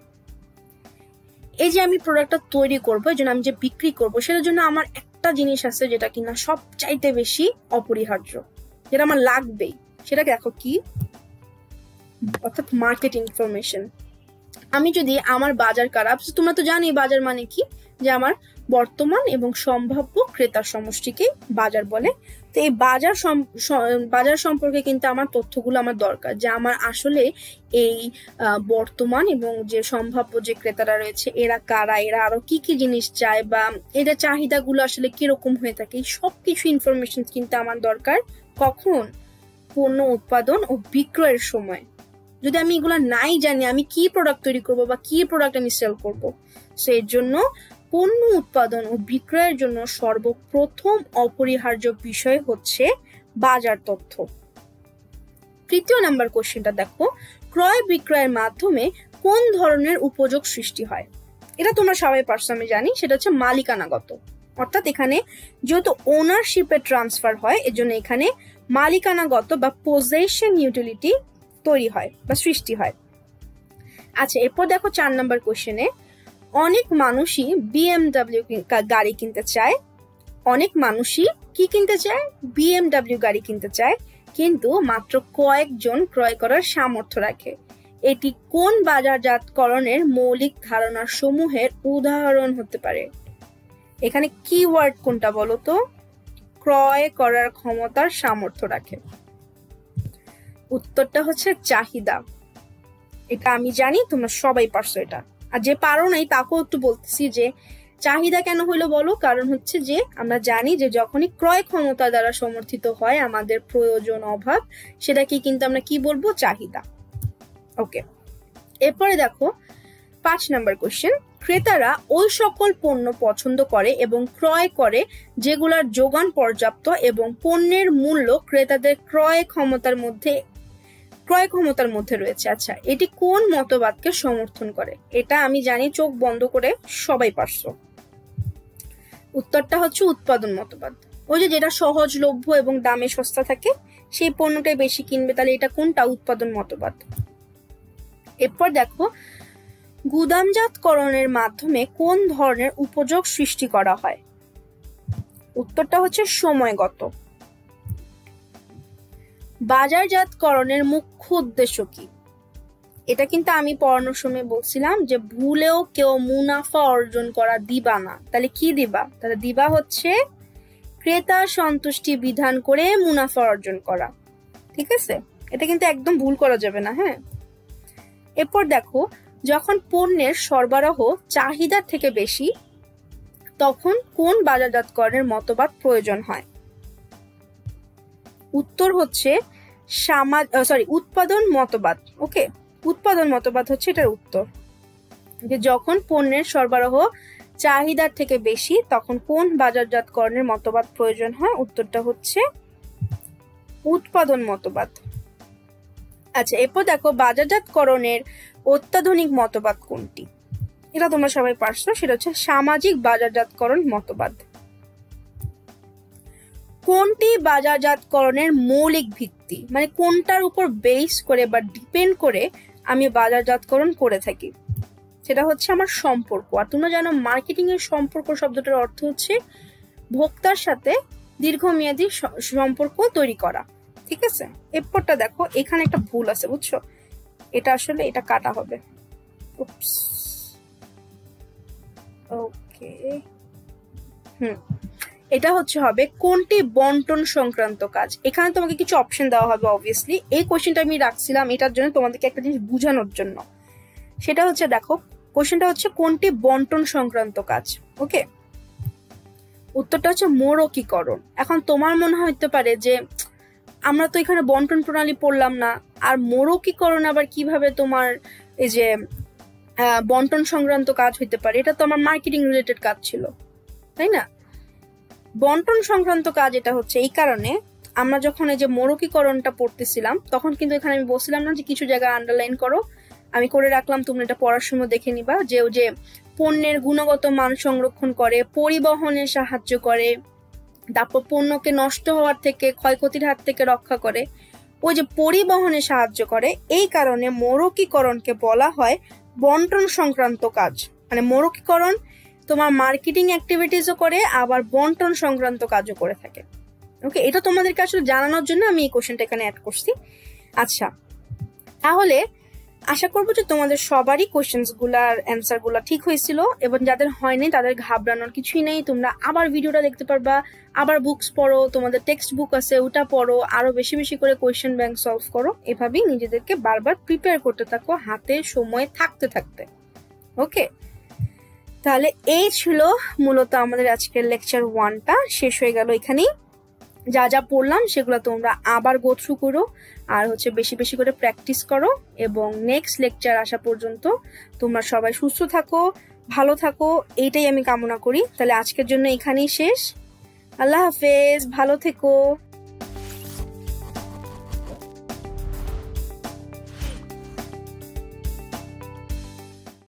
এই যে আমি প্রোডাক্টটা তৈরি করবো, এই জন্য আমি যে বিক্রি করবো সেটার জন্য আমার একটা জিনিস আছে যেটা কিনা সবচাইতে বেশি অপরিহার্য, যেটা আমার লাগবেই, সেটাকে দেখো কি, অর্থাৎ মার্কেট ইনফরমেশন। আমি যদি আমার বাজার কারা, তোমরা তো জানি বাজার মানে কি, যে আমার বর্তমান এবং সম্ভাব্য ক্রেতার সমষ্টিকে বাজার বলে। তো এই বাজার সম্পর্কে কিন্তু আমার তথ্যগুলো আমার দরকার, যে আমার আসলে এই বর্তমান এবং যে সম্ভাব্য যে ক্রেতারা রয়েছে এরা কারা, এরা আরো কি কি জিনিস চায় বা এদের চাহিদাগুলো আসলে কিরকম হয়ে থাকে, সবকিছু ইনফরমেশন কিন্তু আমার দরকার। কখন? পণ্য উৎপাদন ও বিক্রয়ের সময়। যদি আমি এগুলো নাই জানি আমি কি প্রোডাক্ট তৈরি করব বা কি প্রোডাক্ট আমি সেল করব, সো এর জন্য পণ্য উৎপাদন ও বিক্রয়ের জন্য সর্বপ্রথম অপরিহার্য বিষয় হচ্ছে বাজার তথ্য। তৃতীয় নাম্বার কোশ্চেনটা দেখো, ক্রয় বিক্রয়ের মাধ্যমে কোন ধরনের উপযোগ সৃষ্টি হয়? এটা তোমরা সবাই পারছো আমি জানি, সেটা হচ্ছে মালিকানাগত। অর্থাৎ এখানে যেহেতু ওনারশিপের ট্রান্সফার হয় এজন্য এখানে মালিকানাগত বা পজেশন ইউটিলিটি তৈরি হয় বা সৃষ্টি হয়। আচ্ছা, এরপর দেখো 4 নাম্বার কোশ্চেনে, অনেক মানুষই বিএমডব্লিউ গাড়ি কিনতে চায়। অনেক মানুষই কি কিনতে চায়? বিএমডব্লিউ গাড়ি কিনতে চায়, কিন্তু মাত্র কয়েকজন ক্রয় করার সামর্থ্য রাখে। এটি কোন বাজারজাতকরণের মৌলিক ধারণার সমূহের উদাহরণ হতে পারে? এখানে কিওয়ার্ড কোনটা বলো তো? ক্রয় করার ক্ষমতার সামর্থ্য রাখে। উত্তরটা হচ্ছে চাহিদা। এটা আমি জানি তোমরা সবাই পারছো এটা, আর যে পারো নাই তাকেও একটু বলতেছি যে চাহিদা কেন হইলো বলো। কারণ হচ্ছে যে আমরা জানি যে যখনই ক্রয় ক্ষমতা দ্বারা সমর্থিত হয় আমাদের প্রয়োজন অভাব, সেটাকে কিন্তু আমরা কি বলবো? চাহিদা। ওকে, এরপরে দেখো 5 নাম্বার কোশ্চেন, ক্রেতারা ওই সকল পণ্য পছন্দ করে এবং ক্রয় করে যেগুলোর যোগান পর্যাপ্ত এবং পণ্যের মূল্য ক্রেতাদের ক্রয় ক্ষমতার মধ্যে রয়েছে। আচ্ছা, এটি কোন মতবাদকে সমর্থন করে? এটা আমি জানি, চোখ বন্ধ করে সবাই পারছো। উত্তরটা হচ্ছে উৎপাদন মতবাদ। ওই যে যেটা সহজলভ্য এবং দামে সস্তা থাকে সেই পণ্যটাই বেশি কিনবে, তাহলে এটা কোনটা? উৎপাদন মতবাদ। এরপর দেখো, গুদামজাতকরণের মাধ্যমে কোন ধরনের উপযোগ সৃষ্টি করা হয়? উত্তরটা হচ্ছে সময়গত। বাজারজাতকরণের মুখ্য উদ্দেশ্য কি? এটা কিন্তু আমি পড়ানোর সময় বলছিলাম যে ভুলেও কেউ মুনাফা অর্জন করা দিবা না। তাহলে কি দিবা? তাহলে দিবা হচ্ছে ক্রেতা সন্তুষ্টি বিধান করে মুনাফা অর্জন করা। ঠিক আছে, এটা কিন্তু একদম ভুল করা যাবে না। হ্যাঁ, এরপর দেখো, যখন পণ্যের সরবরাহ চাহিদার থেকে বেশি তখন কোন বাজারজাতকরণের মতবাদ প্রয়োজন হয়? উত্তর হচ্ছে উৎপাদন মতবাদ। ওকে, উৎপাদন মতবাদ হচ্ছে এটার উত্তর। যে যখন পণ্যের সরবরাহ চাহিদার থেকে বেশি তখন কোন বাজারজাতকরণের মতবাদ প্রয়োজন হয়? উত্তরটা হচ্ছে উৎপাদন মতবাদ। আচ্ছা, এরপর দেখো, বাজারজাতকরণের অত্যাধুনিক মতবাদ কোনটি? এটা তোমরা সবাই পারছো, সেটা হচ্ছে সামাজিক বাজারজাতকরণ মতবাদ। কোনটি বাজারজাতকরণের মৌলিক ভিত্তি, মানে কোনটার উপর বেস করে বা ডিপেন্ড করে আমি বাজারজাতকরণ করে থাকি? সেটা হচ্ছে আমার সম্পর্ক। আর তোমরা জানো মার্কেটিং এর সম্পর্ক শব্দটার অর্থ হচ্ছে ভোক্তার সাথে দীর্ঘমেয়াদী সম্পর্ক তৈরি করা। ঠিক আছে, এরপরটা দেখো, এখানে একটা ভুল আছে, বুঝছো? এটা আসলে এটা কাটা হবে। ওকে, এটা হচ্ছে হবে কোনটি বন্টন সংক্রান্ত কাজ। এখানে তোমাকে কিছু অপশন দেওয়া হবে অবভিয়াসলি। এই কোশ্চেনটা আমি রাখছিলাম এটার জন্য, তোমাদেরকে একটা জিনিস বোঝানোর জন্য। সেটা হচ্ছে, দেখো, কোশ্চেনটা হচ্ছে কোনটি বন্টন সংক্রান্ত কাজ। ওকে, উত্তরটা হচ্ছে মোড়কীকরণ। এখন তোমার মনে হতে পারে যে আমরা তো এখানে বন্টন প্রণালী পড়লাম না, আর মোড়কীকরণ আবার কিভাবে তোমার এই যে বন্টন সংক্রান্ত কাজ হইতে পারে? এটা তো আমার মার্কেটিং রিলেটেড কাজ ছিল, তাই না? বন্টন সংক্রান্ত কাজ এটা হচ্ছে এই কারণে, আমরা যখন এই যে মোড়কীকরণটা পড়তেছিলাম তখন কিন্তু এখানে আমি বলছিলাম না যে কিছু জায়গা আন্ডারলাইন করো, আমি করে রাখলাম, তোমরা এটা পড়ার সময় দেখে নিবা। যে পণ্যের গুণগত মান সংরক্ষণ করে, পরিবহনে সাহায্য করে, তারপর পণ্যকে নষ্ট হওয়ার থেকে, ক্ষয়ক্ষতির হাত থেকে রক্ষা করে, ওই যে পরিবহনে সাহায্য করে, এই কারণে মোড়কীকরণকে বলা হয় বন্টন সংক্রান্ত কাজ। মানে মোড়কীকরণ তোমার মার্কেটিং অ্যাক্টিভিটিসও করে, আবার বন্টন সংক্রান্ত কাজও করে থাকে। ওকে, এটা তোমাদেরকে আসলে জানানোর জন্য আমি এই কোশ্চেনটা এখানে অ্যাড করছি। আচ্ছা, তাহলে আশা করবো যে তোমাদের সবারই কোশ্চেন্স গুলার অ্যান্সার গুলা ঠিক হয়েছিল, এবং যাদের হয়নি তাদের ঘাবড়ানোর কিছুই নেই। তোমরা আবার ভিডিওটা দেখতে পারবা, আবার বুকস পড়ো, তোমাদের টেক্সট বুক আছে ওটা পড়ো, আরো বেশি বেশি করে কোয়েশ্চেন ব্যাংক সলভ করো। এভাবেই নিজেদেরকে বারবার প্রিপেয়ার করতে থাকো, হাতে সময় থাকতে থাকতে। ওকে, তাহলে এই ছিল মূলত আমাদের আজকের লেকচার 1টা, শেষ হয়ে গেল এখানেই। যা যা পড়লাম সেগুলো তোমরা আবার গো থ্রু করো, আর হচ্ছে বেশি বেশি করে প্র্যাকটিস করো, এবং নেক্সট লেকচার আসা পর্যন্ত তোমরা সবাই সুস্থ থাকো, ভালো থাকো, এইটাই আমি কামনা করি। তাহলে আজকের জন্য এখানেই শেষ। আল্লাহ হাফেজ, ভালো থেকো।